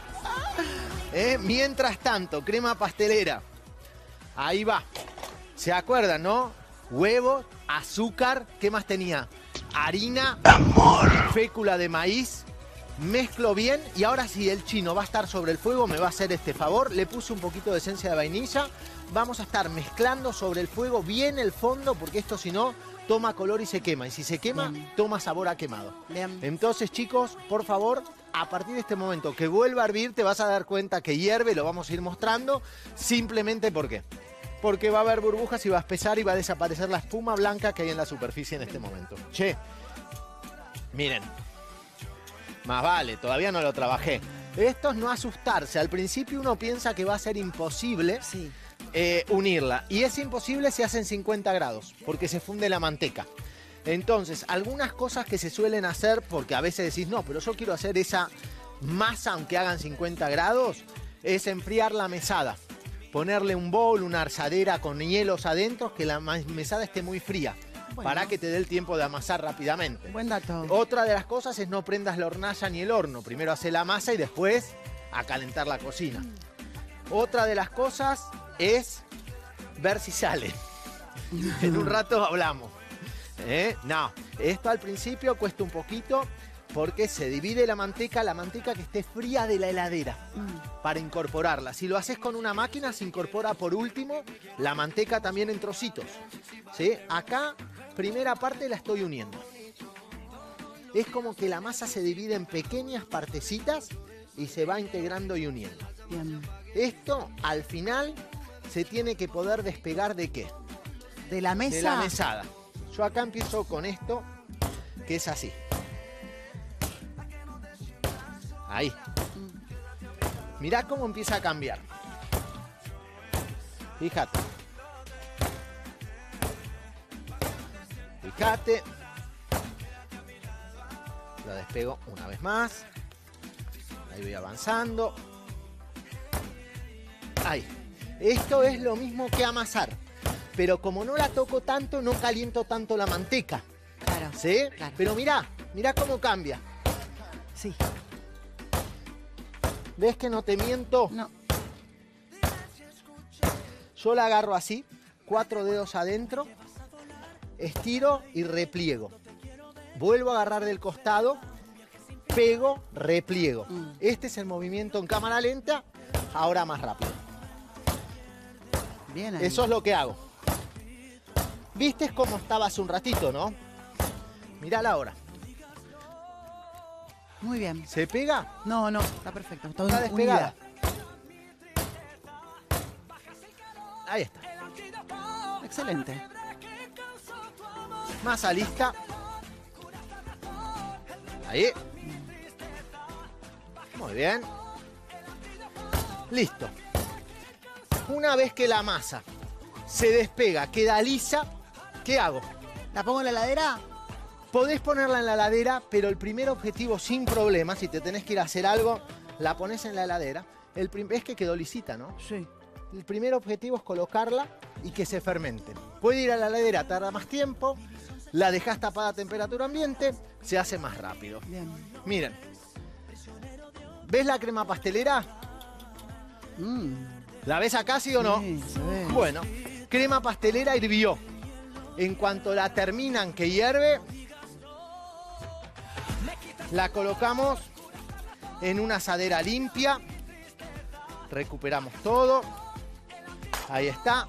¿Eh? Mientras tanto, crema pastelera. Ahí va. ¿Se acuerdan, no? Huevo, azúcar, ¿qué más tenía? Harina, amor, fécula de maíz. Mezclo bien y ahora sí el Chino va a estar sobre el fuego, me va a hacer este favor. Le puse un poquito de esencia de vainilla. Vamos a estar mezclando sobre el fuego bien el fondo porque esto si no toma color y se quema. Y si se quema, bien, toma sabor a quemado. Bien. Entonces, chicos, por favor, a partir de este momento que vuelva a hervir te vas a dar cuenta que hierve, lo vamos a ir mostrando. Simplemente ¿por qué? Porque va a haber burbujas y va a espesar y va a desaparecer la espuma blanca que hay en la superficie en este momento. Che, miren. Más vale, todavía no lo trabajé. Esto es no asustarse. Al principio uno piensa que va a ser imposible sí. eh, unirla. Y es imposible si hacen cincuenta grados, porque se funde la manteca. Entonces, algunas cosas que se suelen hacer, porque a veces decís, no, pero yo quiero hacer esa masa aunque hagan cincuenta grados, es enfriar la mesada. Ponerle un bowl, una arzadera con hielos adentro, que la mesada esté muy fría. Bueno. Para que te dé el tiempo de amasar rápidamente. Buen dato. Otra de las cosas es no prendas la hornalla ni el horno. Primero hace la masa y después a calentar la cocina. Mm. Otra de las cosas es ver si sale. En un rato hablamos. ¿Eh? No, esto al principio cuesta un poquito porque se divide la manteca, la manteca que esté fría de la heladera mm. para incorporarla. Si lo haces con una máquina se incorpora por último la manteca también en trocitos. ¿Sí? Acá, primera parte la estoy uniendo. es como que la masa se divide en pequeñas partecitas y se va integrando y uniendo. Bien. Esto, al final, se tiene que poder despegar ¿de qué? De la mesa. De la mesada. Yo acá empiezo con esto, que es así. Ahí. Mirá cómo empieza a cambiar. Fíjate. Fíjate. Lo despego una vez más. Ahí voy avanzando. Ahí. Esto es lo mismo que amasar. Pero como no la toco tanto, no caliento tanto la manteca. Claro. ¿Sí? Claro. Pero mirá, mirá cómo cambia. Sí. ¿Ves que no te miento? No. Yo la agarro así, cuatro dedos adentro, estiro y repliego. Vuelvo a agarrar del costado, pego, repliego. Mm. Este es el movimiento en cámara lenta, ahora más rápido. Bien ahí. Eso es lo que hago. ¿Viste cómo estaba hace un ratito, no? Mirá la hora. Muy bien. ¿Se pega? No, no, está perfecto. Está, Está unida. despegada. Ahí está. Excelente. Masa lista. Ahí. Muy bien. Listo. Una vez que la masa se despega, queda lisa, ¿qué hago? ¿La pongo en la heladera? Podés ponerla en la heladera, pero el primer objetivo sin problema, si te tenés que ir a hacer algo, la pones en la heladera. El prim- es que quedó lisita, ¿no? Sí. El primer objetivo es colocarla y que se fermente. Puede ir a la heladera, tarda más tiempo, la dejás tapada a temperatura ambiente, se hace más rápido. Bien. Miren, ¿ves la crema pastelera? Mm. ¿La ves acá, sí o no? Sí, se ve. Bueno, crema pastelera hirvió. En cuanto la terminan que hierve, la colocamos en una asadera limpia. Recuperamos todo. Ahí está.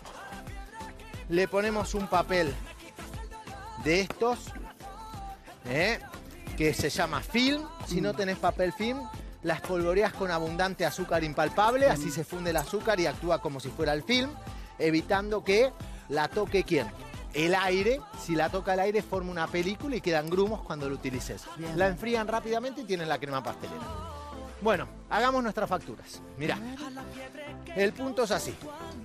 Le ponemos un papel de estos, ¿eh? que se llama film. Si no tenés papel film, la espolvoreás con abundante azúcar impalpable. Así se funde el azúcar y actúa como si fuera el film, evitando que la toque ¿quién? El aire. Si la toca el aire, forma una película y quedan grumos cuando lo utilices. Bien. La enfrían rápidamente y tienen la crema pastelera. Bueno, hagamos nuestras facturas. Mirá, el punto es así.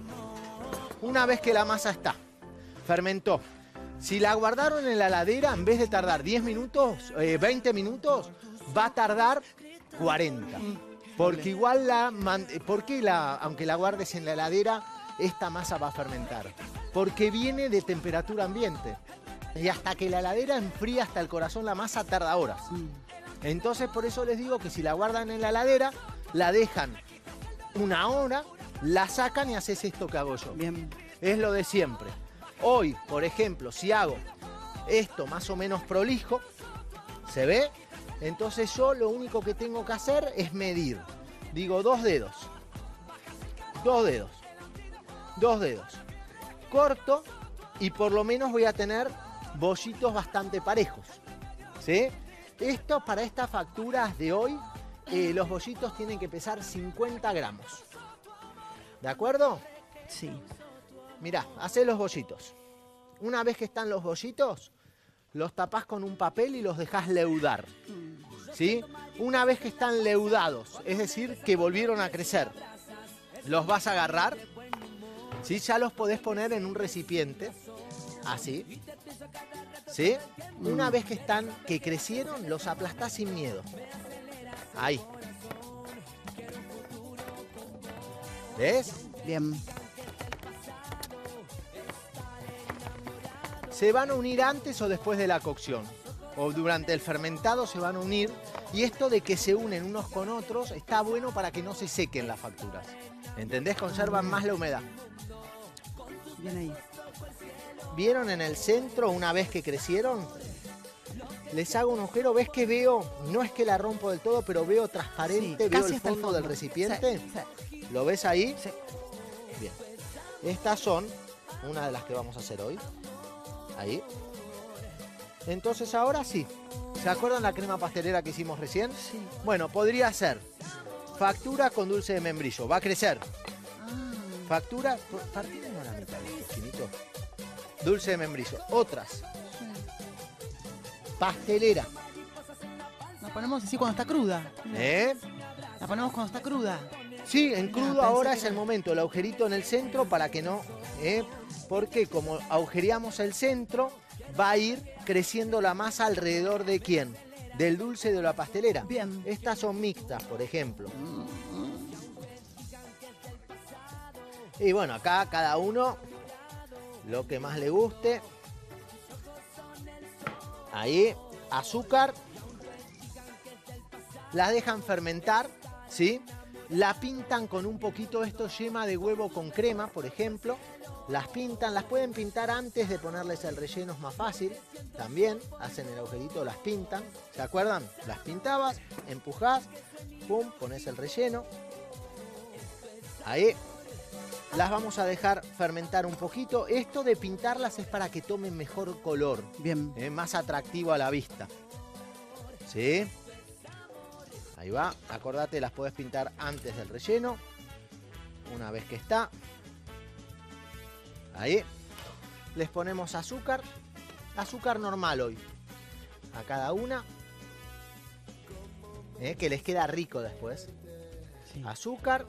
Una vez que la masa está, fermentó. Si la guardaron en la heladera, en vez de tardar diez minutos, eh, veinte minutos, va a tardar cuarenta. Porque igual la... man- porque la, aunque la guardes en la heladera, esta masa va a fermentar. Porque viene de temperatura ambiente. Y hasta que la heladera enfría hasta el corazón la masa tarda horas. Entonces por eso les digo que si la guardan en la heladera, la dejan una hora, la sacan y haces esto que hago yo. Bien. Es lo de siempre. Hoy, por ejemplo, si hago esto más o menos prolijo, ¿se ve? Entonces yo lo único que tengo que hacer es medir. Digo dos dedos. Dos dedos. Dos dedos. Corto y por lo menos voy a tener bollitos bastante parejos. ¿Sí? Esto para estas facturas de hoy, eh, los bollitos tienen que pesar cincuenta gramos. ¿De acuerdo? Sí. Mirá, hacé los bollitos. Una vez que están los bollitos, los tapás con un papel y los dejás leudar. ¿Sí? Una vez que están leudados, es decir, que volvieron a crecer, los vas a agarrar. ¿Sí? Ya los podés poner en un recipiente. Así. ¿Sí? Una vez que están, que crecieron, los aplastás sin miedo. Ahí. ¿Ves? Bien. Se van a unir antes o después de la cocción. O durante el fermentado se van a unir. Y esto de que se unen unos con otros está bueno para que no se sequen las facturas. ¿Entendés? Conservan más la humedad. Bien ahí. ¿Vieron en el centro una vez que crecieron? Les hago un agujero. ¿Ves que veo? No es que la rompo del todo, pero veo transparente. Sí, veo casi el hasta el fondo, fondo. del recipiente. Sí, sí. ¿Lo ves ahí? Sí. Bien. Estas son una de las que vamos a hacer hoy. Ahí. Entonces ahora sí. ¿Se acuerdan la crema pastelera que hicimos recién? Sí. Bueno, podría ser factura con dulce de membrillo. Va a crecer. Ah. Factura, partimos la mitad, chinito. Dulce de membrillo. Otras. Pastelera. La ponemos así cuando está cruda. ¿Eh? La ponemos cuando está cruda. Sí, en crudo Ah, ahora pensé es que el era- momento. El agujerito en el centro para que no... ¿eh? Porque como agujereamos el centro, va a ir creciendo la masa alrededor de ¿quién? Del dulce de la pastelera. Bien. Estas son mixtas, por ejemplo. Y bueno, acá cada uno lo que más le guste. Ahí, azúcar. La dejan fermentar, ¿sí? La pintan con un poquito, esto yema de huevo con crema, por ejemplo. Las pintan, las pueden pintar antes de ponerles el relleno, es más fácil. También hacen el agujerito, las pintan. ¿Se acuerdan? Las pintabas, empujás, pum, pones el relleno. Ahí. Las vamos a dejar fermentar un poquito. Esto de pintarlas es para que tomen mejor color. Bien. Eh, más atractivo a la vista. ¿Sí? Ahí va. Acordate, las podés pintar antes del relleno. Una vez que está. Ahí. Les ponemos azúcar. Azúcar normal hoy. A cada una. Eh, que les queda rico después. Sí. Azúcar.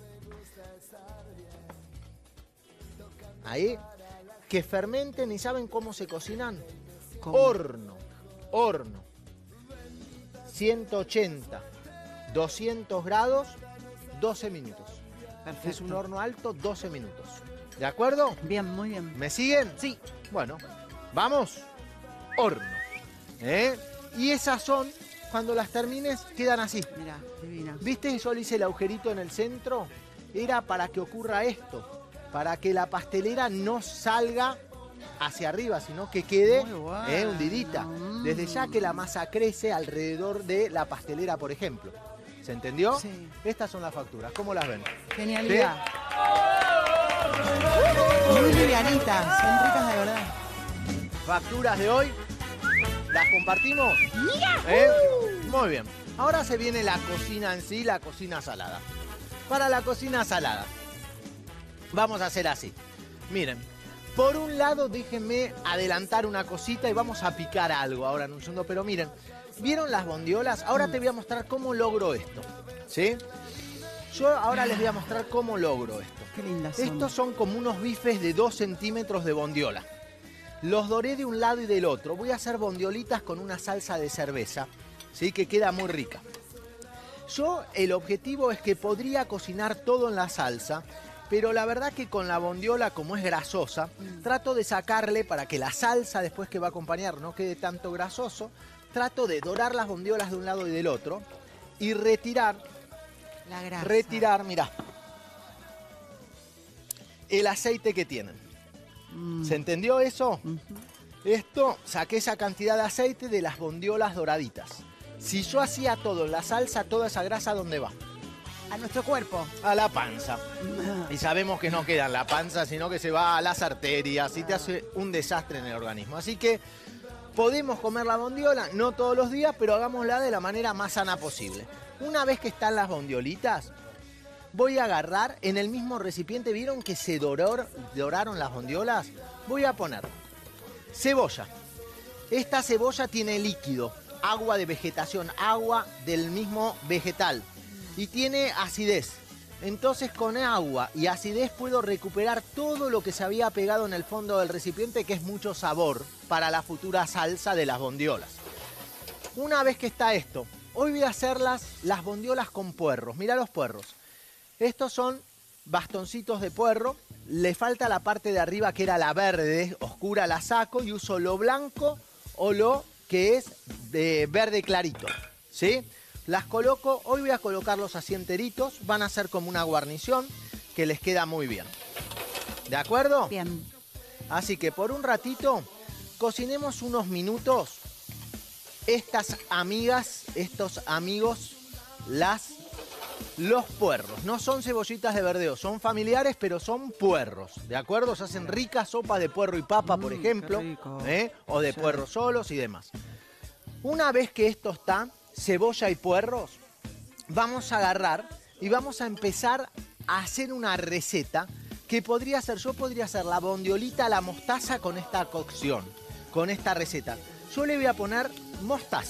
Ahí. Que fermenten y ¿saben cómo se cocinan? ¿Cómo? Horno. Horno. ciento ochenta. doscientos grados. doce minutos. Perfecto. Es un horno alto, doce minutos. ¿De acuerdo? Bien, muy bien. ¿Me siguen? Sí. Bueno, vamos. Horno. ¿Eh? Y esas son, cuando las termines, quedan así. Mira, divina. ¿Viste que yo le hice el agujerito en el centro? Era para que ocurra esto. Para que la pastelera no salga hacia arriba, sino que quede Muy bueno. eh, hundidita. Mm. Desde ya que la masa crece alrededor de la pastelera, por ejemplo. ¿Se entendió? Sí. Estas son las facturas. ¿Cómo las ven? Genialidad. Muy livianitas, son ricas de verdad. Facturas de hoy. ¿Las compartimos? ¿Eh? Muy bien. Ahora se viene la cocina en sí, la cocina salada. Para la cocina salada, vamos a hacer así. Miren, por un lado déjenme adelantar una cosita y vamos a picar algo ahora en un segundo. Pero miren, ¿vieron las bondiolas? Ahora te voy a mostrar cómo logro esto. ¿Sí? Yo ahora les voy a mostrar cómo logro esto. Qué lindas son. Estos son como unos bifes de dos centímetros de bondiola. Los doré de un lado y del otro. Voy a hacer bondiolitas con una salsa de cerveza, ¿sí? Que queda muy rica. Yo, el objetivo es que podría cocinar todo en la salsa, pero la verdad que con la bondiola, como es grasosa, mm. trato de sacarle para que la salsa después que va a acompañar no quede tanto grasoso. Trato de dorar las bondiolas de un lado y del otro y retirar, la grasa. retirar, mirá, el aceite que tienen. Mm. ¿Se entendió eso? Uh-huh. Esto, saqué esa cantidad de aceite de las bondiolas doraditas. Si yo hacía todo en la salsa, toda esa grasa, ¿a dónde va? A nuestro cuerpo. A la panza. Y sabemos que no queda en la panza, sino que se va a las arterias y te hace un desastre en el organismo. Así que podemos comer la bondiola, no todos los días, pero hagámosla de la manera más sana posible. Una vez que están las bondiolitas, voy a agarrar en el mismo recipiente. ¿Vieron que se doró, doraron las bondiolas? Voy a poner cebolla. Esta cebolla tiene líquido, agua de vegetación, agua del mismo vegetal. Y tiene acidez. Entonces con agua y acidez puedo recuperar todo lo que se había pegado en el fondo del recipiente, que es mucho sabor para la futura salsa de las bondiolas. Una vez que está esto, hoy voy a hacer las, las bondiolas con puerros. Mirá los puerros. Estos son bastoncitos de puerro. Le falta la parte de arriba que era la verde oscura, la saco y uso lo blanco o lo que es de verde clarito. ¿Sí? Las coloco, hoy voy a colocarlos así enteritos, van a ser como una guarnición que les queda muy bien. ¿De acuerdo? Bien. Así que por un ratito cocinemos unos minutos. Estas amigas, estos amigos, las, los puerros. No son cebollitas de verdeo, son familiares, pero son puerros. ¿De acuerdo? Se hacen ricas sopas de puerro y papa, por Mm, ejemplo. qué rico. ¿eh? O de Sí. puerros solos y demás. Una vez que esto está, cebolla y puerros, vamos a agarrar y vamos a empezar a hacer una receta que podría ser, yo podría hacer la bondiolita a la mostaza con esta cocción, con esta receta. Yo le voy a poner mostaza.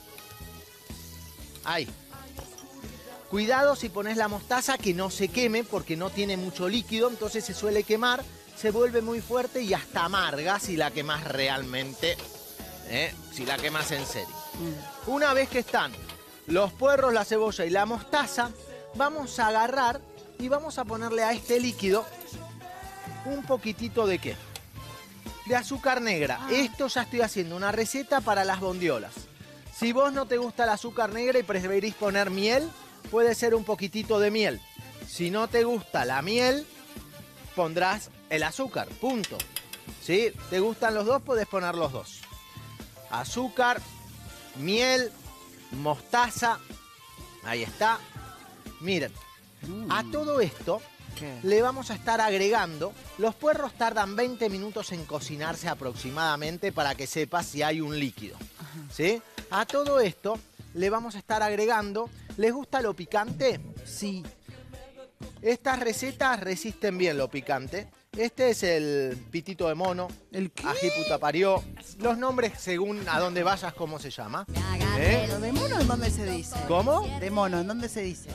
Ahí. Cuidado si pones la mostaza que no se queme porque no tiene mucho líquido, entonces se suele quemar, se vuelve muy fuerte y hasta amarga si la quemas realmente, ¿eh? Si la quemas en serio. Mm. Una vez que están los puerros, la cebolla y la mostaza, vamos a agarrar y vamos a ponerle a este líquido un poquitito de qué? De azúcar negra. Ah. Esto ya estoy haciendo una receta para las bondiolas. Si vos no te gusta el azúcar negra y preferís poner miel, puede ser un poquitito de miel. Si no te gusta la miel, pondrás el azúcar, punto. ¿Sí? ¿Te gustan los dos? Podés poner los dos. Azúcar, miel, mostaza. Ahí está. Miren, mm. a todo esto ¿Qué? Le vamos a estar agregando. Los puerros tardan veinte minutos en cocinarse aproximadamente para que sepas si hay un líquido. Ajá. ¿Sí? A todo esto le vamos a estar agregando. ¿Les gusta lo picante? Sí. Estas recetas resisten bien lo picante. Este es el pitito de mono, el ají puta parió. Los nombres según a dónde vayas, cómo se llama. ¿Eh? ¿Pero de mono en dónde se dice? ¿Cómo? De mono, ¿en dónde se dice?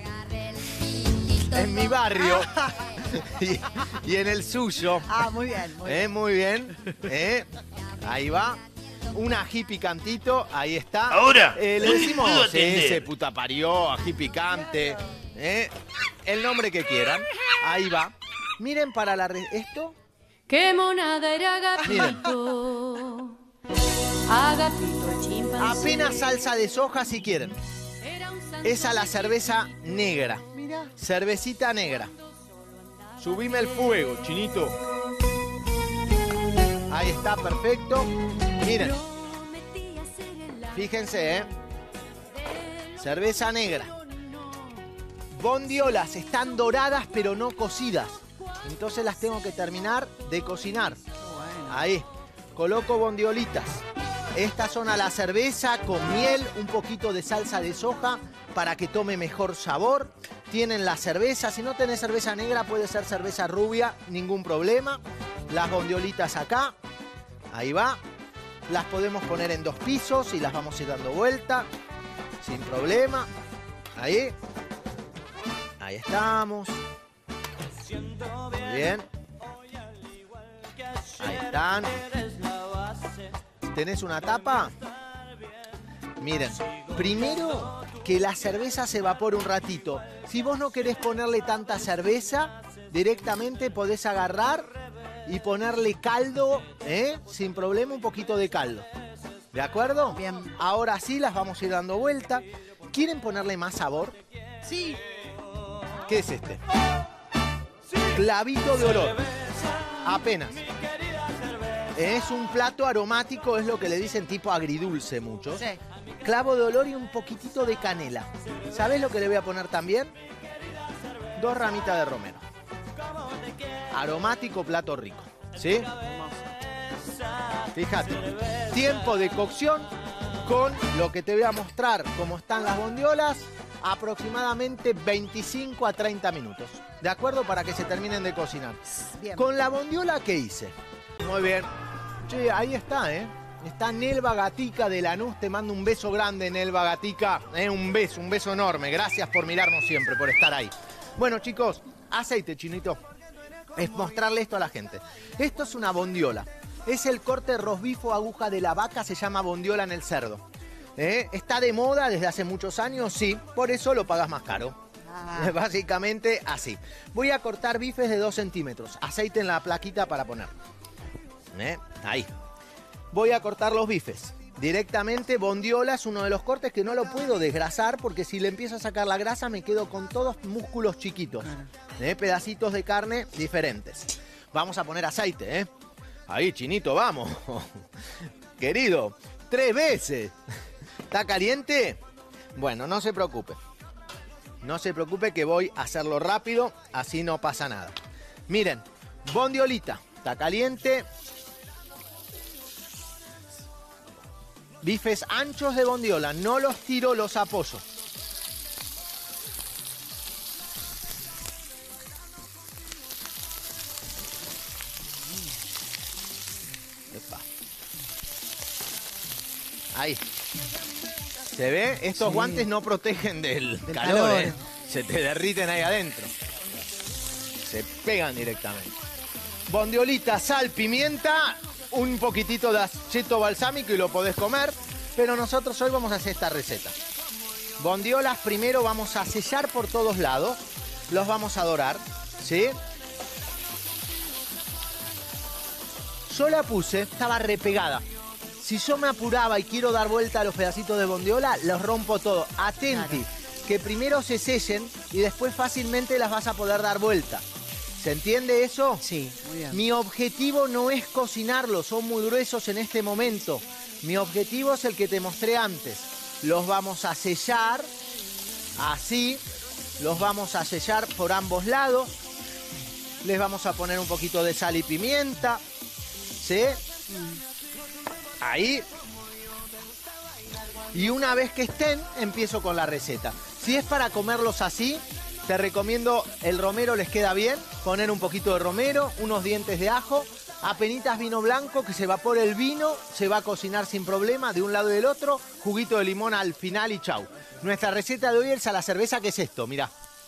En mi barrio. y, y en el suyo. Ah, muy bien, muy bien. ¿Eh? Muy bien. ¿Eh? Ahí va. Un ají picantito, ahí está. Ahora, eh, le decimos sí, ese puta parió, ají picante. ¿Eh? El nombre que quieran. Ahí va. Miren para la... Re ¿Esto? ¡Qué monada era Agapito! Miren. Agapito el chimpancé. Apenas salsa de soja si quieren. Esa la cerveza negra. Mira. Cervecita negra. Subime el fuego, chinito. Ahí está, perfecto. Miren. Fíjense, ¿eh? Cerveza negra. Bondiolas están doradas pero no cocidas. Entonces las tengo que terminar de cocinar. Ahí. Coloco bondiolitas. Estas son a la cerveza con miel, un poquito de salsa de soja para que tome mejor sabor. Tienen la cerveza. Si no tenés cerveza negra, puede ser cerveza rubia, ningún problema. Las bondiolitas acá. Ahí va. Las podemos poner en dos pisos y las vamos a ir dando vuelta. Sin problema. Ahí. Ahí estamos. Muy bien. Ahí están. ¿Tenés una tapa? Miren, primero que la cerveza se evapore un ratito. Si vos no querés ponerle tanta cerveza, directamente podés agarrar y ponerle caldo, ¿eh? Sin problema, un poquito de caldo. ¿De acuerdo? Bien. Ahora sí las vamos a ir dando vuelta. ¿Quieren ponerle más sabor? Sí. ¿Qué es este? Clavito de olor. Apenas. Es un plato aromático, es lo que le dicen tipo agridulce muchos. Sí. Clavo de olor y un poquitito de canela. ¿Sabés lo que le voy a poner también? Dos ramitas de romero. Aromático, plato rico. ¿Sí? Fíjate. Tiempo de cocción con lo que te voy a mostrar cómo están las bondiolas. Aproximadamente veinticinco a treinta minutos. ¿De acuerdo? Para que se terminen de cocinar. Bien. Con la bondiola, ¿qué hice? Muy bien. Che, ahí está, ¿eh? Está Nelva Gatica de Lanús. Te mando un beso grande, Nelva Gatica. ¿Eh? Un beso, un beso enorme. Gracias por mirarnos siempre, por estar ahí. Bueno, chicos, aceite, chinito. Es mostrarle esto a la gente. Esto es una bondiola. Es el corte rosbifo aguja de la vaca. Se llama bondiola en el cerdo. ¿Eh? Está de moda desde hace muchos años, sí. Por eso lo pagas más caro. Ah. Básicamente así. Voy a cortar bifes de dos centímetros. Aceite en la plaquita para poner. ¿Eh? Ahí. Voy a cortar los bifes. Directamente, bondiola es uno de los cortes que no lo puedo desgrasar porque si le empiezo a sacar la grasa me quedo con todos músculos chiquitos. ¿Eh? Pedacitos de carne diferentes. Vamos a poner aceite, ¿eh? Ahí, chinito, vamos. Querido, tres veces. ¿Está caliente? Bueno, no se preocupe. No se preocupe que voy a hacerlo rápido, así no pasa nada. Miren, bondiolita. Está caliente. Bifes anchos de bondiola, no los tiro, los apoyo. Epa. Ahí. ¿Se ve? Estos Sí. guantes no protegen del, Del calor, calor. ¿eh? Se te derriten ahí adentro. Se pegan directamente. Bondiolita, sal, pimienta, un poquitito de aceto balsámico y lo podés comer. Pero nosotros hoy vamos a hacer esta receta. Bondiolas primero vamos a sellar por todos lados. Los vamos a dorar, ¿sí? Yo la puse, estaba repegada. Si yo me apuraba y quiero dar vuelta a los pedacitos de bondiola, los rompo todo. Atenti, claro, que primero se sellen y después fácilmente las vas a poder dar vuelta. ¿Se entiende eso? Sí, muy bien. Mi objetivo no es cocinarlos, son muy gruesos en este momento. Mi objetivo es el que te mostré antes. Los vamos a sellar, así, los vamos a sellar por ambos lados. Les vamos a poner un poquito de sal y pimienta, ¿sí? Ahí. Y una vez que estén, empiezo con la receta. Si es para comerlos así, te recomiendo, el romero les queda bien, poner un poquito de romero, unos dientes de ajo, apenitas vino blanco, que se evapore el vino, se va a cocinar sin problema, de un lado y del otro, juguito de limón al final y chau. Nuestra receta de hoy es a la cerveza, ¿qué es esto? Mirá.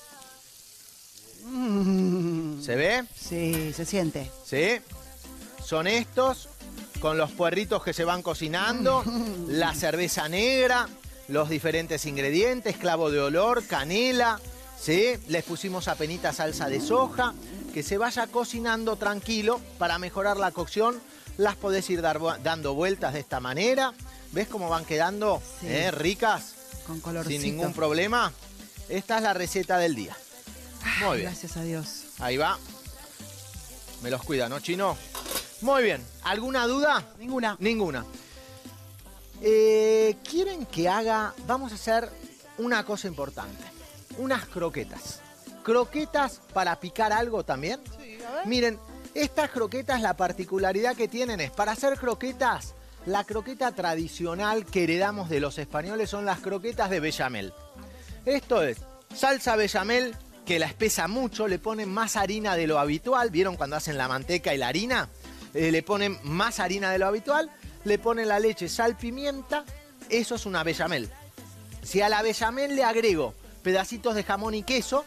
Mm. ¿Se ve? Sí, se siente. ¿Sí? Son estos, con los puerritos que se van cocinando, la cerveza negra, los diferentes ingredientes, clavo de olor, canela, ¿sí? Les pusimos apenitas salsa de soja, que se vaya cocinando tranquilo. Para mejorar la cocción, las podés ir dar, dando vueltas de esta manera. ¿Ves cómo van quedando? Sí. ¿Eh? Ricas, con colorcito, sin ningún problema. Esta es la receta del día. Muy bien. Gracias a Dios. Ahí va. Me los cuida, ¿no, Chino? Muy bien. ¿Alguna duda? Ninguna. Ninguna. Eh, ¿Quieren que haga? Vamos a hacer una cosa importante. Unas croquetas. Croquetas para picar algo también. Sí, a ver. Miren, estas croquetas, la particularidad que tienen es, para hacer croquetas, la croqueta tradicional que heredamos de los españoles son las croquetas de bechamel. Esto es salsa bechamel, que la espesa mucho, le ponen más harina de lo habitual. ¿Vieron cuando hacen la manteca y la harina? Eh, le ponen más harina de lo habitual, le ponen la leche, sal, pimienta. Eso es una bechamel. Si a la bechamel le agrego pedacitos de jamón y queso,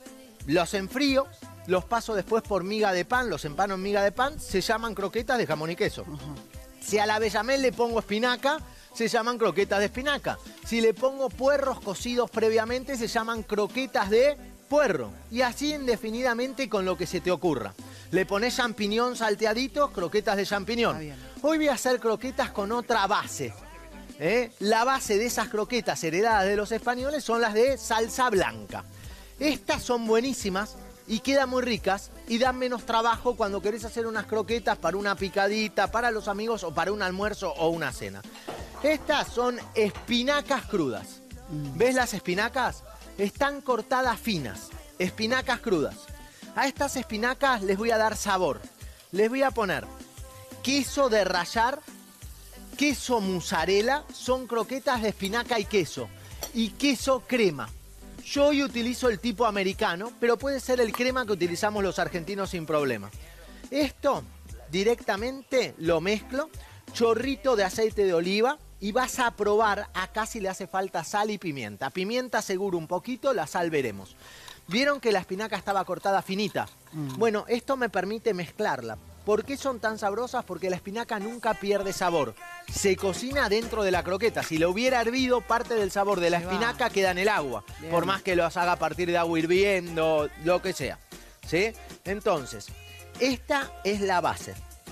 los enfrío, los paso después por miga de pan, los empano en miga de pan, se llaman croquetas de jamón y queso. Uh-huh. Si a la bechamel le pongo espinaca, se llaman croquetas de espinaca. Si le pongo puerros cocidos previamente, se llaman croquetas de puerro. Y así indefinidamente con lo que se te ocurra. Le pones champiñón salteaditos, croquetas de champiñón. Hoy voy a hacer croquetas con otra base. ¿Eh? La base de esas croquetas heredadas de los españoles son las de salsa blanca. Estas son buenísimas y quedan muy ricas y dan menos trabajo cuando querés hacer unas croquetas para una picadita, para los amigos o para un almuerzo o una cena. Estas son espinacas crudas. ¿Ves las espinacas? Están cortadas finas, espinacas crudas. A estas espinacas les voy a dar sabor. Les voy a poner queso de rallar, queso mozzarella, son croquetas de espinaca y queso. Y queso crema. Yo hoy utilizo el tipo americano, pero puede ser el crema que utilizamos los argentinos sin problema. Esto directamente lo mezclo, chorrito de aceite de oliva, y vas a probar acá si le hace falta sal y pimienta. Pimienta seguro un poquito, la sal veremos. ¿Vieron que la espinaca estaba cortada finita? Mm. Bueno, esto me permite mezclarla. ¿Por qué son tan sabrosas? Porque la espinaca nunca pierde sabor. Se cocina dentro de la croqueta. Si lo hubiera hervido, parte del sabor de la espinaca queda en el agua. Bien. Por más que los haga a partir de agua hirviendo, lo que sea. ¿Sí? Entonces, esta es la base.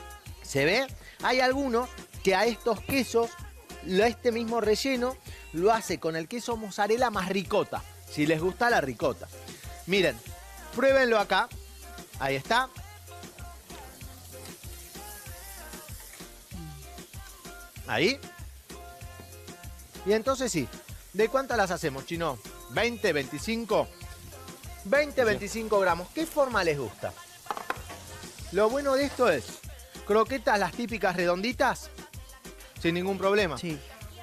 ¿Se ve? Hay algunos que a estos quesos, este mismo relleno, lo hace con el queso mozzarella más ricota. Si les gusta la ricota. Miren, pruébenlo acá. Ahí está. Ahí. Y entonces sí. ¿De cuántas las hacemos, Chino? ¿veinte, veinticinco? veinte, veinticinco gramos. ¿Qué forma les gusta? Lo bueno de esto es croquetas las típicas redonditas, sin ningún problema. Sí.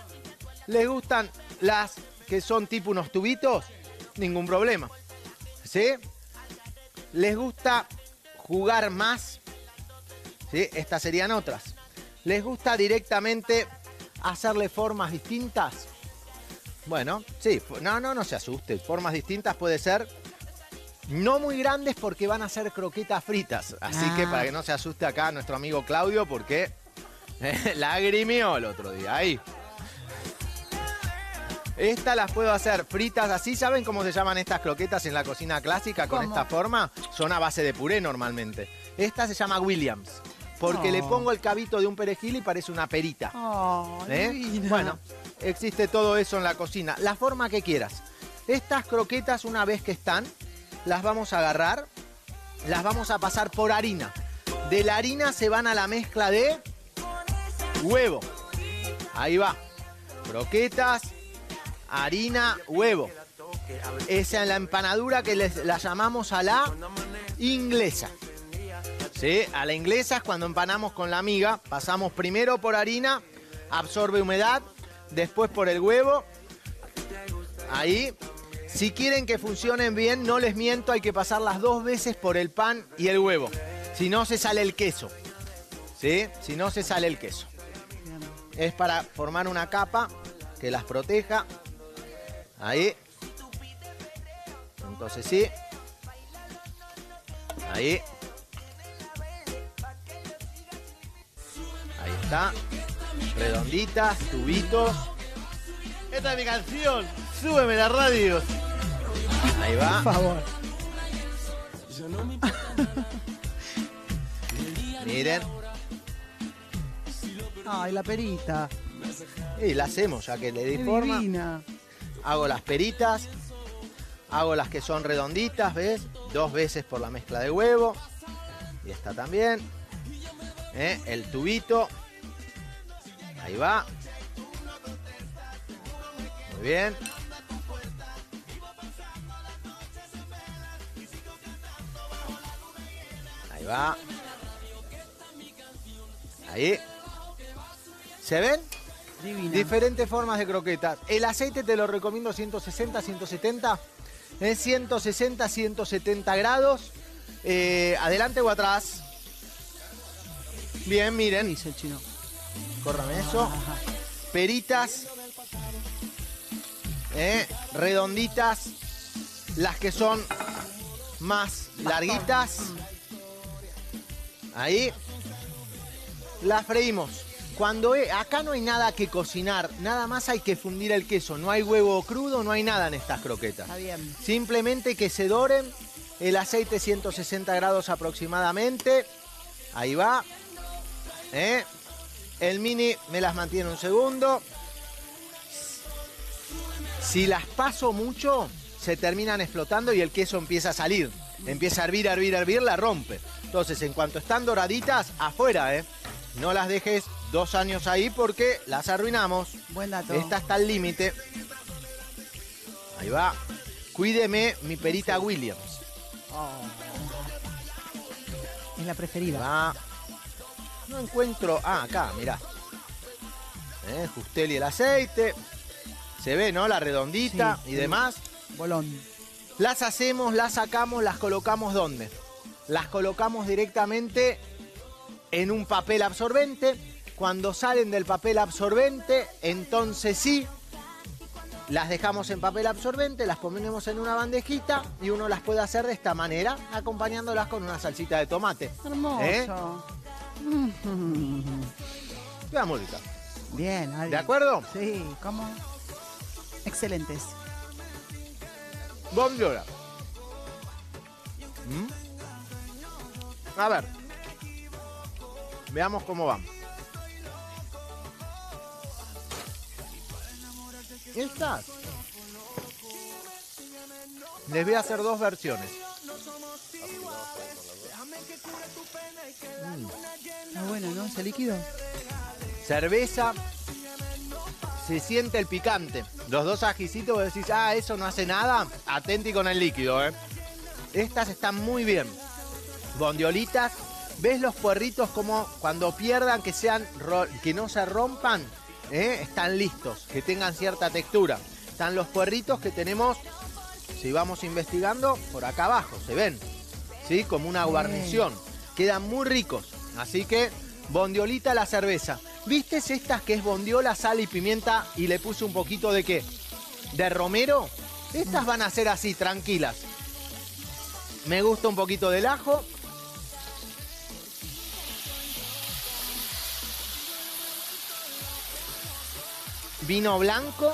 ¿Les gustan las que son tipo unos tubitos? Ningún problema. ¿Sí? ¿Les gusta jugar más? ¿Sí? Estas serían otras. ¿Les gusta directamente hacerle formas distintas? Bueno, sí. No, no, no se asuste. Formas distintas puede ser no muy grandes porque van a ser croquetas fritas. Así ah. que para que no se asuste acá nuestro amigo Claudio porque eh, lagrimió el otro día. Ahí. Estas las puedo hacer fritas así. ¿Saben cómo se llaman estas croquetas en la cocina clásica con ¿Cómo? esta forma? Son a base de puré normalmente. Esta se llama Williams. Porque oh. le pongo el cabito de un perejil y parece una perita. Oh, ¿Eh? Bueno, existe todo eso en la cocina. La forma que quieras. Estas croquetas, una vez que están, las vamos a agarrar, las vamos a pasar por harina. De la harina se van a la mezcla de huevo. Ahí va. Croquetas, harina, huevo. Esa es la empanadura que les, la llamamos a la inglesa. ¿Sí? A la inglesa es cuando empanamos con la miga. Pasamos primero por harina, absorbe humedad, después por el huevo. Ahí. Si quieren que funcionen bien, no les miento, hay que pasarlas dos veces por el pan y el huevo. Si no, se sale el queso. ¿Sí? Si no, se sale el queso. Es para formar una capa que las proteja. Ahí. Entonces sí. Ahí. Ahí está. Redonditas, tubitos. Esta es mi canción. Súbeme la radio. Ahí va. Por favor. Miren. Ay, la perita. Y la hacemos ya que le di Qué forma. divina. Hago las peritas. Hago las que son redonditas, ¿ves? Dos veces por la mezcla de huevo. Y esta también. ¿Eh? El tubito. Ahí va. Muy bien. Ahí va. Ahí. ¿Se ven? Divina. Diferentes formas de croquetas. El aceite te lo recomiendo ciento sesenta, ciento setenta. En ciento sesenta, ciento setenta grados. Eh, ¿Adelante o atrás? Bien, miren. ¿Qué dice el chino? Córrame eso. Peritas. Eh, redonditas. Las que son más larguitas. Ahí. Las freímos. Cuando he, acá no hay nada que cocinar, nada más hay que fundir el queso. No hay huevo crudo, no hay nada en estas croquetas. Está bien. Simplemente que se doren. El aceite ciento sesenta grados aproximadamente. Ahí va. ¿Eh? El mini me las mantiene un segundo. Si las paso mucho, se terminan explotando y el queso empieza a salir. Empieza a hervir, a hervir, a hervir, la rompe. Entonces, en cuanto están doraditas, afuera, ¿eh? No las dejes dos años ahí porque las arruinamos. Buen dato. Esta está al límite. Ahí va. Cuídeme mi perita Williams. Oh. Es la preferida. Va. No encuentro... Ah, acá, mirá. Eh, Justelli el aceite. Se ve, ¿no? La redondita sí, y sí. demás. Bolón. Las hacemos, las sacamos, las colocamos ¿dónde? Las colocamos directamente en un papel absorbente. Cuando salen del papel absorbente, entonces sí, las dejamos en papel absorbente, las ponemos en una bandejita y uno las puede hacer de esta manera, acompañándolas con una salsita de tomate. Hermoso. ¿Eh? La música. Bien, Ari. ¿De acuerdo? Sí, ¿cómo? Excelentes. Bondiola. ¿Mm? A ver. Veamos cómo van. Estas. Les voy a hacer dos versiones. Mm. Está bueno, ¿no? Ese líquido. Cerveza. Se siente el picante. Los dos ajicitos, vos decís, ah, eso no hace nada. Atenti con el líquido, ¿eh? Estas están muy bien. Bondiolitas. ¿Ves los puerritos como cuando pierdan, que sean que no se rompan? ¿eh? Están listos, que tengan cierta textura. Están los puerritos que tenemos, si vamos investigando, por acá abajo, se ven, ¿sí? Como una guarnición. Quedan muy ricos, así que bondiolita a la cerveza. ¿Viste estas que es bondiola, sal y pimienta y le puse un poquito de qué? ¿De romero? Estas van a ser así, tranquilas. Me gusta un poquito del ajo. Vino blanco.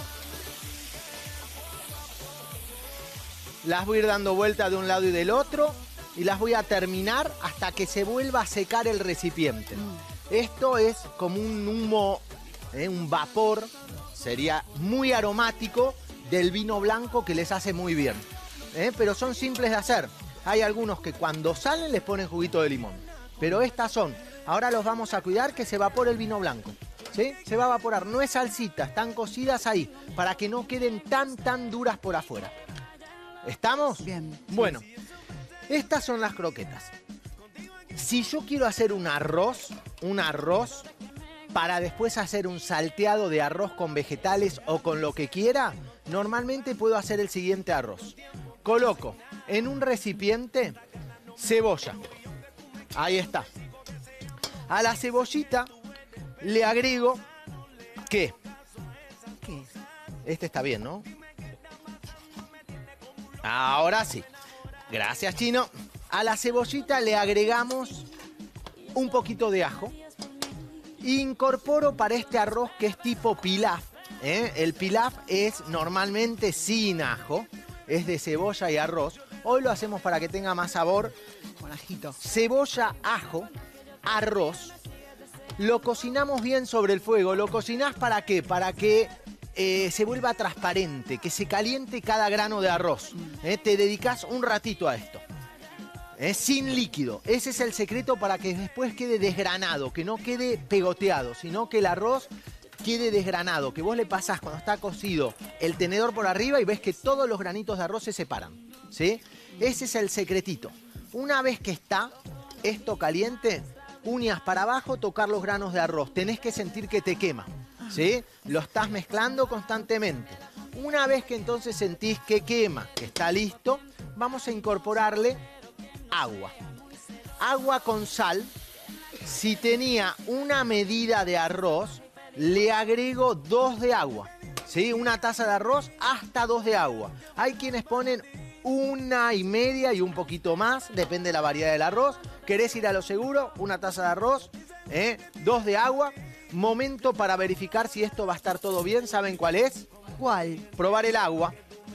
Las voy a ir dando vuelta de un lado y del otro. Y las voy a terminar hasta que se vuelva a secar el recipiente. Mm. Esto es como un humo, eh, un vapor. Sería muy aromático del vino blanco que les hace muy bien. ¿eh? Pero son simples de hacer. Hay algunos que cuando salen les ponen juguito de limón. Pero estas son. Ahora los vamos a cuidar que se evapore el vino blanco. ¿Sí? Se va a evaporar. No es salsita, están cocidas ahí. Para que no queden tan, tan duras por afuera. ¿Estamos? Bien. Bueno, estas son las croquetas. Si yo quiero hacer un arroz, un arroz, para después hacer un salteado de arroz con vegetales o con lo que quiera, normalmente puedo hacer el siguiente arroz. Coloco en un recipiente cebolla. Ahí está. A la cebollita le agrego, ¿qué? ¿Qué? Este está bien, ¿no? Ahora sí. Gracias, Chino. A la cebollita le agregamos un poquito de ajo. Incorporo para este arroz que es tipo pilaf. ¿eh? El pilaf es normalmente sin ajo. Es de cebolla y arroz. Hoy lo hacemos para que tenga más sabor. Con ajito. Cebolla, ajo, arroz. Lo cocinamos bien sobre el fuego. ¿Lo cocinás para qué? Para que eh, se vuelva transparente, que se caliente cada grano de arroz. ¿eh? Te dedicas un ratito a esto. ¿eh? Sin líquido. Ese es el secreto para que después quede desgranado, que no quede pegoteado, sino que el arroz quede desgranado, que vos le pasás cuando está cocido el tenedor por arriba y ves que todos los granitos de arroz se separan. ¿sí? Ese es el secretito. Una vez que está esto caliente, uñas para abajo, tocar los granos de arroz. Tenés que sentir que te quema, ¿sí? Lo estás mezclando constantemente. Una vez que entonces sentís que quema, que está listo, vamos a incorporarle agua. Agua con sal. Si tenía una medida de arroz, le agrego dos de agua, ¿sí? Una taza de arroz hasta dos de agua. Hay quienes ponen una y media y un poquito más, depende de la variedad del arroz. ¿Querés ir a lo seguro? Una taza de arroz, ¿eh? dos de agua. Momento para verificar si esto va a estar todo bien. ¿Saben cuál es? ¿Cuál? Probar el agua.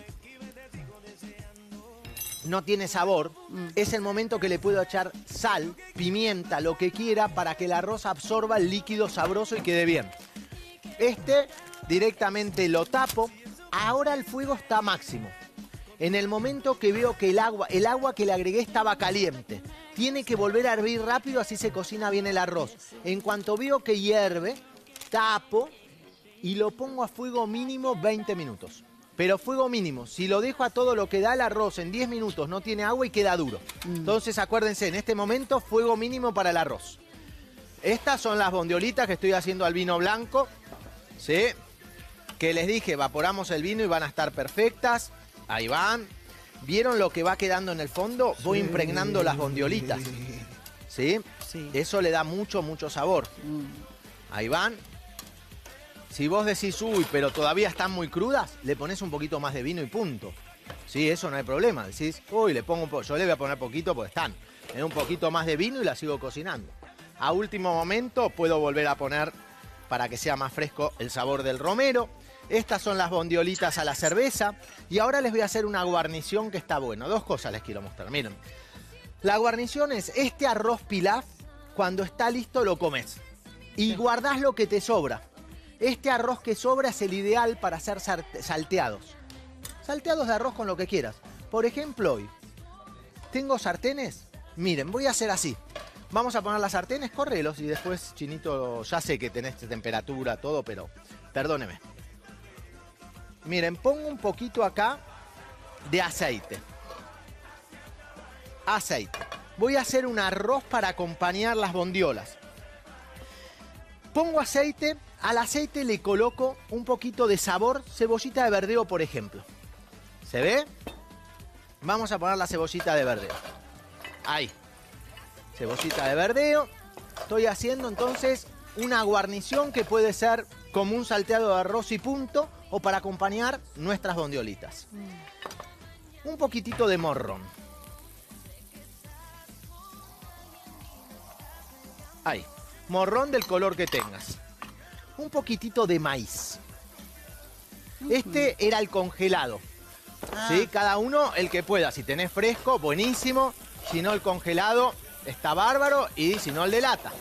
No tiene sabor. Mm. Es el momento que le puedo echar sal, pimienta, lo que quiera para que el arroz absorba el líquido sabroso y quede bien. Este directamente lo tapo. Ahora el fuego está máximo. En el momento que veo que el agua, el agua que le agregué estaba caliente, tiene que volver a hervir rápido, así se cocina bien el arroz. En cuanto veo que hierve, tapo y lo pongo a fuego mínimo veinte minutos. Pero fuego mínimo. Si lo dejo a todo lo que da el arroz en diez minutos, no tiene agua y queda duro. Mm. Entonces acuérdense, en este momento fuego mínimo para el arroz. Estas son las bondiolitas que estoy haciendo al vino blanco. ¿Sí? Que les dije, evaporamos el vino y van a estar perfectas. Ahí van. ¿Vieron lo que va quedando en el fondo? Voy sí. impregnando las bondiolitas. ¿Sí? Sí. Eso le da mucho, mucho sabor. Mm. Ahí van. Si vos decís, uy, pero todavía están muy crudas, le pones un poquito más de vino y punto. Sí, eso no hay problema. Decís, uy, le pongo un poco. Yo le voy a poner poquito porque están. Un poquito más de vino y la sigo cocinando. A último momento puedo volver a poner, para que sea más fresco, el sabor del romero. Estas son las bondiolitas a la cerveza. Y ahora les voy a hacer una guarnición que está buena. Dos cosas les quiero mostrar. Miren. La guarnición es este arroz pilaf. Cuando está listo lo comes. Y guardás lo que te sobra. Este arroz que sobra es el ideal para hacer salteados. Salteados de arroz con lo que quieras. Por ejemplo, hoy tengo sartenes. Miren, voy a hacer así. Vamos a poner las sartenes, córrelos y después, Chinito, ya sé que tenés temperatura, todo, pero perdóneme. Miren, pongo un poquito acá de aceite. Aceite. Voy a hacer un arroz para acompañar las bondiolas. Pongo aceite, al aceite le coloco un poquito de sabor, cebollita de verdeo, por ejemplo. ¿Se ve? Vamos a poner la cebollita de verdeo. Ahí. Cebollita de verdeo. Estoy haciendo entonces una guarnición que puede ser como un salteado de arroz y punto o para acompañar nuestras bondiolitas. Mm. Un poquitito de morrón. Ahí. Morrón del color que tengas. Un poquitito de maíz. Este era el congelado. Ah. ¿Sí? Cada uno el que pueda. Si tenés fresco, buenísimo. Si no, el congelado está bárbaro. Y si no, el de lata.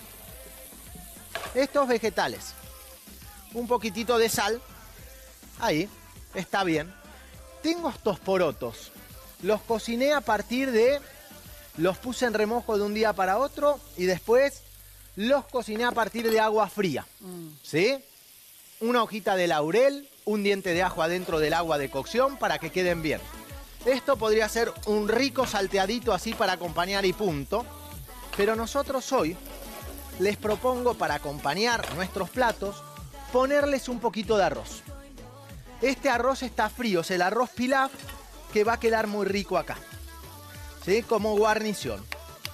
Estos vegetales. Un poquitito de sal. Ahí. Está bien. Tengo estos porotos. Los cociné a partir de... Los puse en remojo de un día para otro. Y después los cociné a partir de agua fría. Mm. ¿Sí? Una hojita de laurel. Un diente de ajo adentro del agua de cocción para que queden bien. Esto podría ser un rico salteadito así para acompañar y punto. Pero nosotros hoy les propongo para acompañar nuestros platos ponerles un poquito de arroz. Este arroz está frío, es el arroz pilaf que va a quedar muy rico acá. ¿Sí? Como guarnición.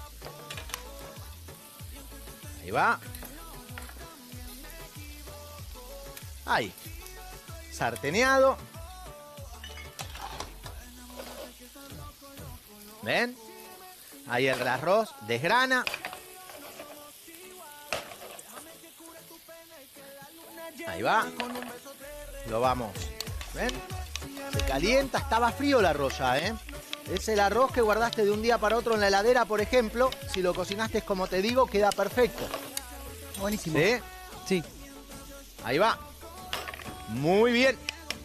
Ahí va. Ahí. Sarteneado. ¿Ven? Ahí el arroz desgrana. Ahí va. Lo vamos. ¿Ven? Se calienta. Estaba frío el arroz ya, ¿eh? Es el arroz que guardaste de un día para otro en la heladera, por ejemplo. Si lo cocinaste como te digo, queda perfecto. Buenísimo. ¿Sí? Sí. Ahí va. Muy bien.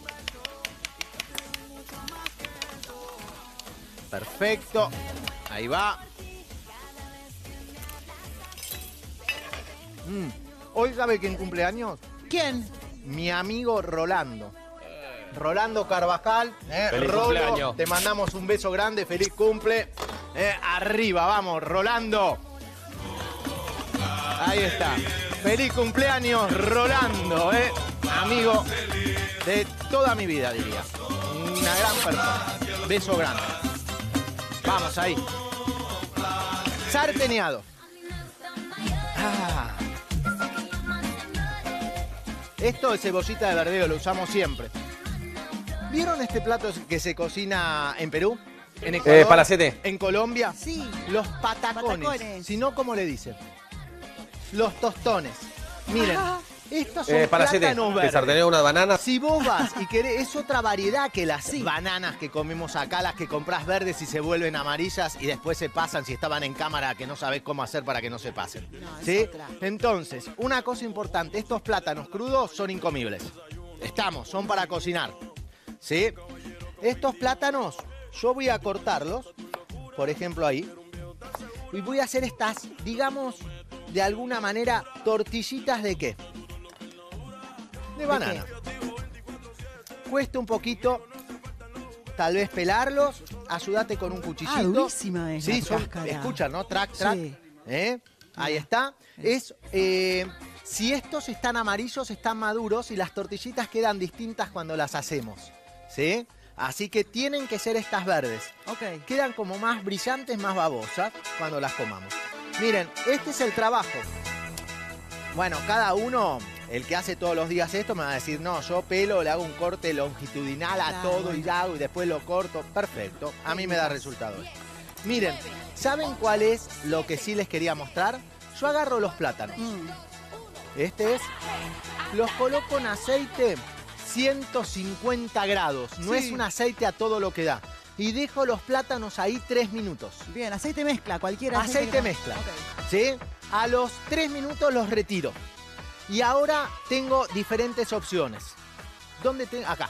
Perfecto. Ahí va. Mm. ¿Hoy sabe quién cumpleaños? ¿Quién? Mi amigo Rolando. Rolando Carvajal. Eh, Feliz Rolo, cumpleaños. te mandamos un beso grande. Feliz cumple. Eh, arriba, vamos, Rolando. Ahí está. Feliz cumpleaños, Rolando, eh. Amigo de toda mi vida, diría. Una gran persona. Beso grande. Vamos ahí. Sarteneado. Ah. Esto es cebollita de verdeo, lo usamos siempre. ¿Vieron este plato que se cocina en Perú? ¿En Ecuador? Eh, palacete. ¿En Colombia? Sí. Los patacones. Patacones. Si no, ¿cómo le dicen? Los tostones. Miren, Ah. estos son Eh, palacete. plátanos Que verdes. sarteneo unas bananas. Si vos vas y querés, es otra variedad que las bananas que comemos acá, las que compras verdes y se vuelven amarillas y después se pasan si estaban en cámara que no sabés cómo hacer para que no se pasen. No, es ¿Sí? otra. Entonces, una cosa importante, estos plátanos crudos son incomibles. Estamos, son para cocinar. ¿Sí? Estos plátanos, yo voy a cortarlos, por ejemplo ahí, y voy a hacer estas, digamos, de alguna manera, tortillitas de qué? De banana. Cuesta un poquito, tal vez pelarlos, ayúdate con un cuchillito. Ah, durísima es Sí, la son, cáscara. escuchan, ¿no? Track, track. Sí. ¿Eh? Ahí está. Es, eh, si estos están amarillos, están maduros y las tortillitas quedan distintas cuando las hacemos. ¿Sí? Así que tienen que ser estas verdes. Ok. Quedan como más brillantes, más babosas cuando las comamos. Miren, este es el trabajo. Bueno, cada uno, el que hace todos los días esto, me va a decir, no, yo pelo, le hago un corte longitudinal a Claro, todo bueno. y hago y después lo corto. Perfecto, a mí me da resultado. Miren, ¿saben cuál es lo que sí les quería mostrar? Yo agarro los plátanos. Mm. Este es, los coloco en aceite ciento cincuenta grados. No Sí. es un aceite a todo lo que da. Y dejo los plátanos ahí tres minutos. Bien, aceite mezcla, cualquier aceite. Aceite que- mezcla. Ok. ¿Sí? A los tres minutos los retiro. Y ahora tengo diferentes opciones. ¿Dónde tengo? Acá.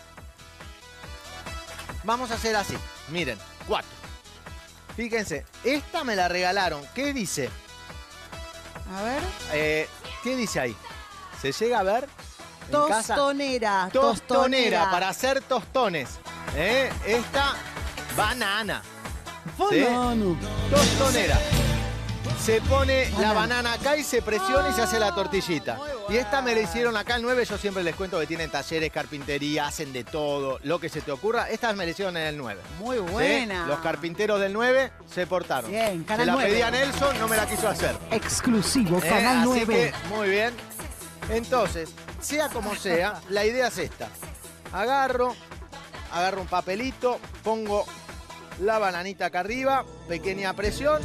Vamos a hacer así. Miren, cuatro. Fíjense, esta me la regalaron. ¿Qué dice? A ver. Eh, ¿Qué dice ahí? ¿Se llega a ver? En casa. Tostonera. Tostonera, para hacer tostones. ¿Eh? Esta, banana. ¿Sí? Banana. Tostonera. Se pone la banana acá y se presiona y se hace la tortillita. Y esta me la hicieron acá el nueve. Yo siempre les cuento que tienen talleres, carpintería, hacen de todo, lo que se te ocurra. Estas me la hicieron en el nueve. Muy buena. ¿Sí? Los carpinteros del nueve se portaron. Bien, Canal Se la nueve. pedí a Nelson, no me la quiso hacer. Exclusivo, Eh, Canal así nueve. que, muy bien. Entonces, sea como sea, la idea es esta. Agarro, agarro un papelito, pongo la bananita acá arriba, pequeña presión.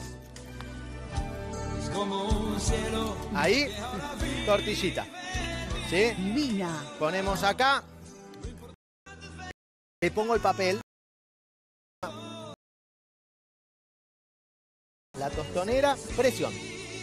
Ahí, tortillita. ¿Sí? Divina. Ponemos acá. Le pongo el papel. La tostonera, presión.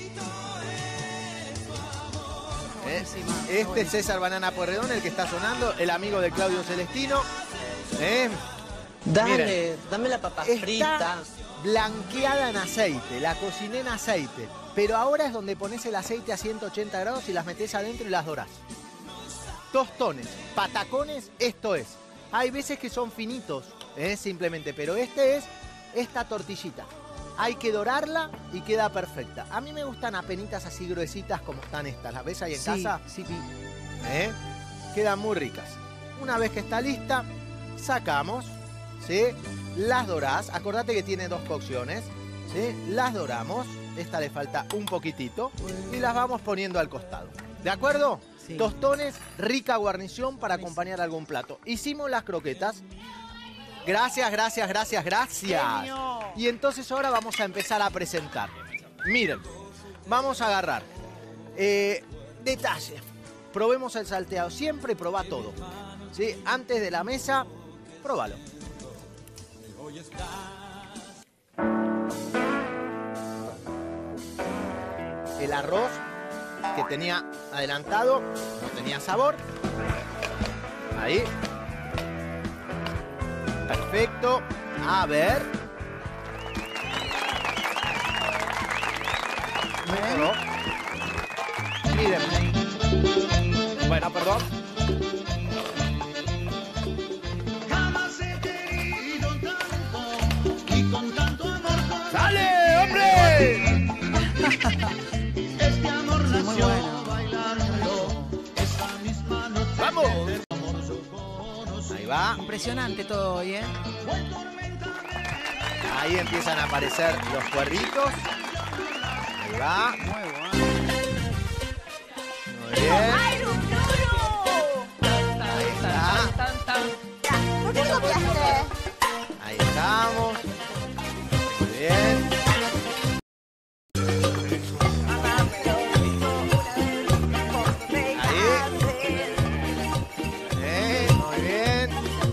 ¿Eh? Este es César Banana Pueyrredón, el que está sonando, el amigo de Claudio Celestino. ¿Eh? Dale, Miren, dame la papa está frita. blanqueada en aceite, la cociné en aceite. Pero ahora es donde pones el aceite a ciento ochenta grados y las metes adentro y las dorás. Tostones, patacones, esto es. Hay veces que son finitos, ¿eh? Simplemente, pero este es esta tortillita. Hay que dorarla y queda perfecta. A mí me gustan apenitas así gruesitas como están estas. ¿Las ves ahí en Sí, casa? sí, vi. ¿Eh? Quedan muy ricas. Una vez que está lista, sacamos, ¿sí? Las dorás. Acordate que tiene dos cocciones, ¿sí? Las doramos. Esta le falta un poquitito. Y las vamos poniendo al costado. ¿De acuerdo? Sí. Tostones, rica guarnición para acompañar algún plato. Hicimos las croquetas. Gracias, gracias, gracias, gracias. Genio. Y entonces ahora vamos a empezar a presentar. Miren, vamos a agarrar. Eh, detalle. Probemos el salteado. Siempre probá todo. ¿Sí? Antes de la mesa, próbalo. El arroz que tenía adelantado no tenía sabor. Ahí. Perfecto. A ver. Mejoró. Miren. Bueno, perdón. ¡Sale, hombre! Sí, muy bueno. ¡Vamos! Ahí va. Impresionante todo hoy, ¿eh? Ahí empiezan a aparecer los cuerditos. Ahí va. Muy bueno. Muy bien. ¡Ay, Rubio! Ahí está. Tan, tan. ¿Por qué copiaste? Ahí estamos. Muy bien. Ahí. Eh, muy bien.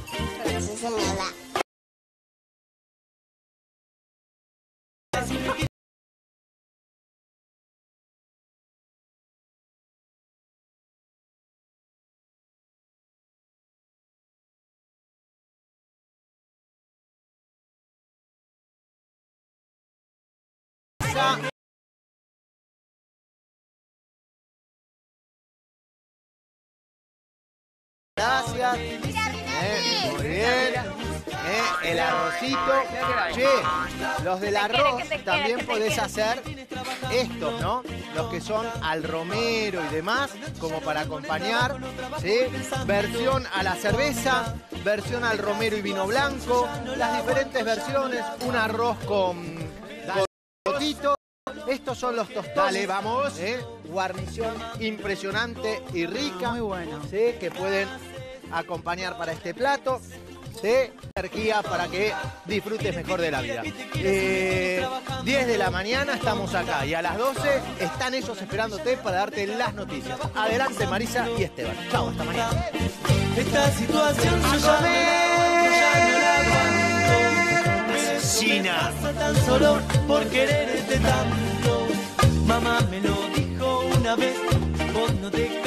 Gracias. Eh, muy bien. Eh, el arrocito. Che, los del arroz también podés hacer estos, ¿no? Los que son al romero y demás, como para acompañar. ¿Sí? Versión a la cerveza, versión al romero y vino blanco. Las diferentes versiones. Un arroz con, con rotito. Estos son los tostones. Dale, vamos. ¿Eh? Guarnición impresionante y rica. Muy bueno. ¿Sí? Que pueden acompañar para este plato. ¿Sí? Energía para que disfrutes mejor de la vida. Eh, diez de la mañana estamos acá y a las doce están ellos esperándote para darte las noticias. Adelante, Marisa y Esteban. Chao, hasta mañana. Esta situación yo ya no la aguanto, ya no la aguanto. Asesina. Me pasa tan solo por quererte tanto. Mamá me lo dijo una vez, vos no te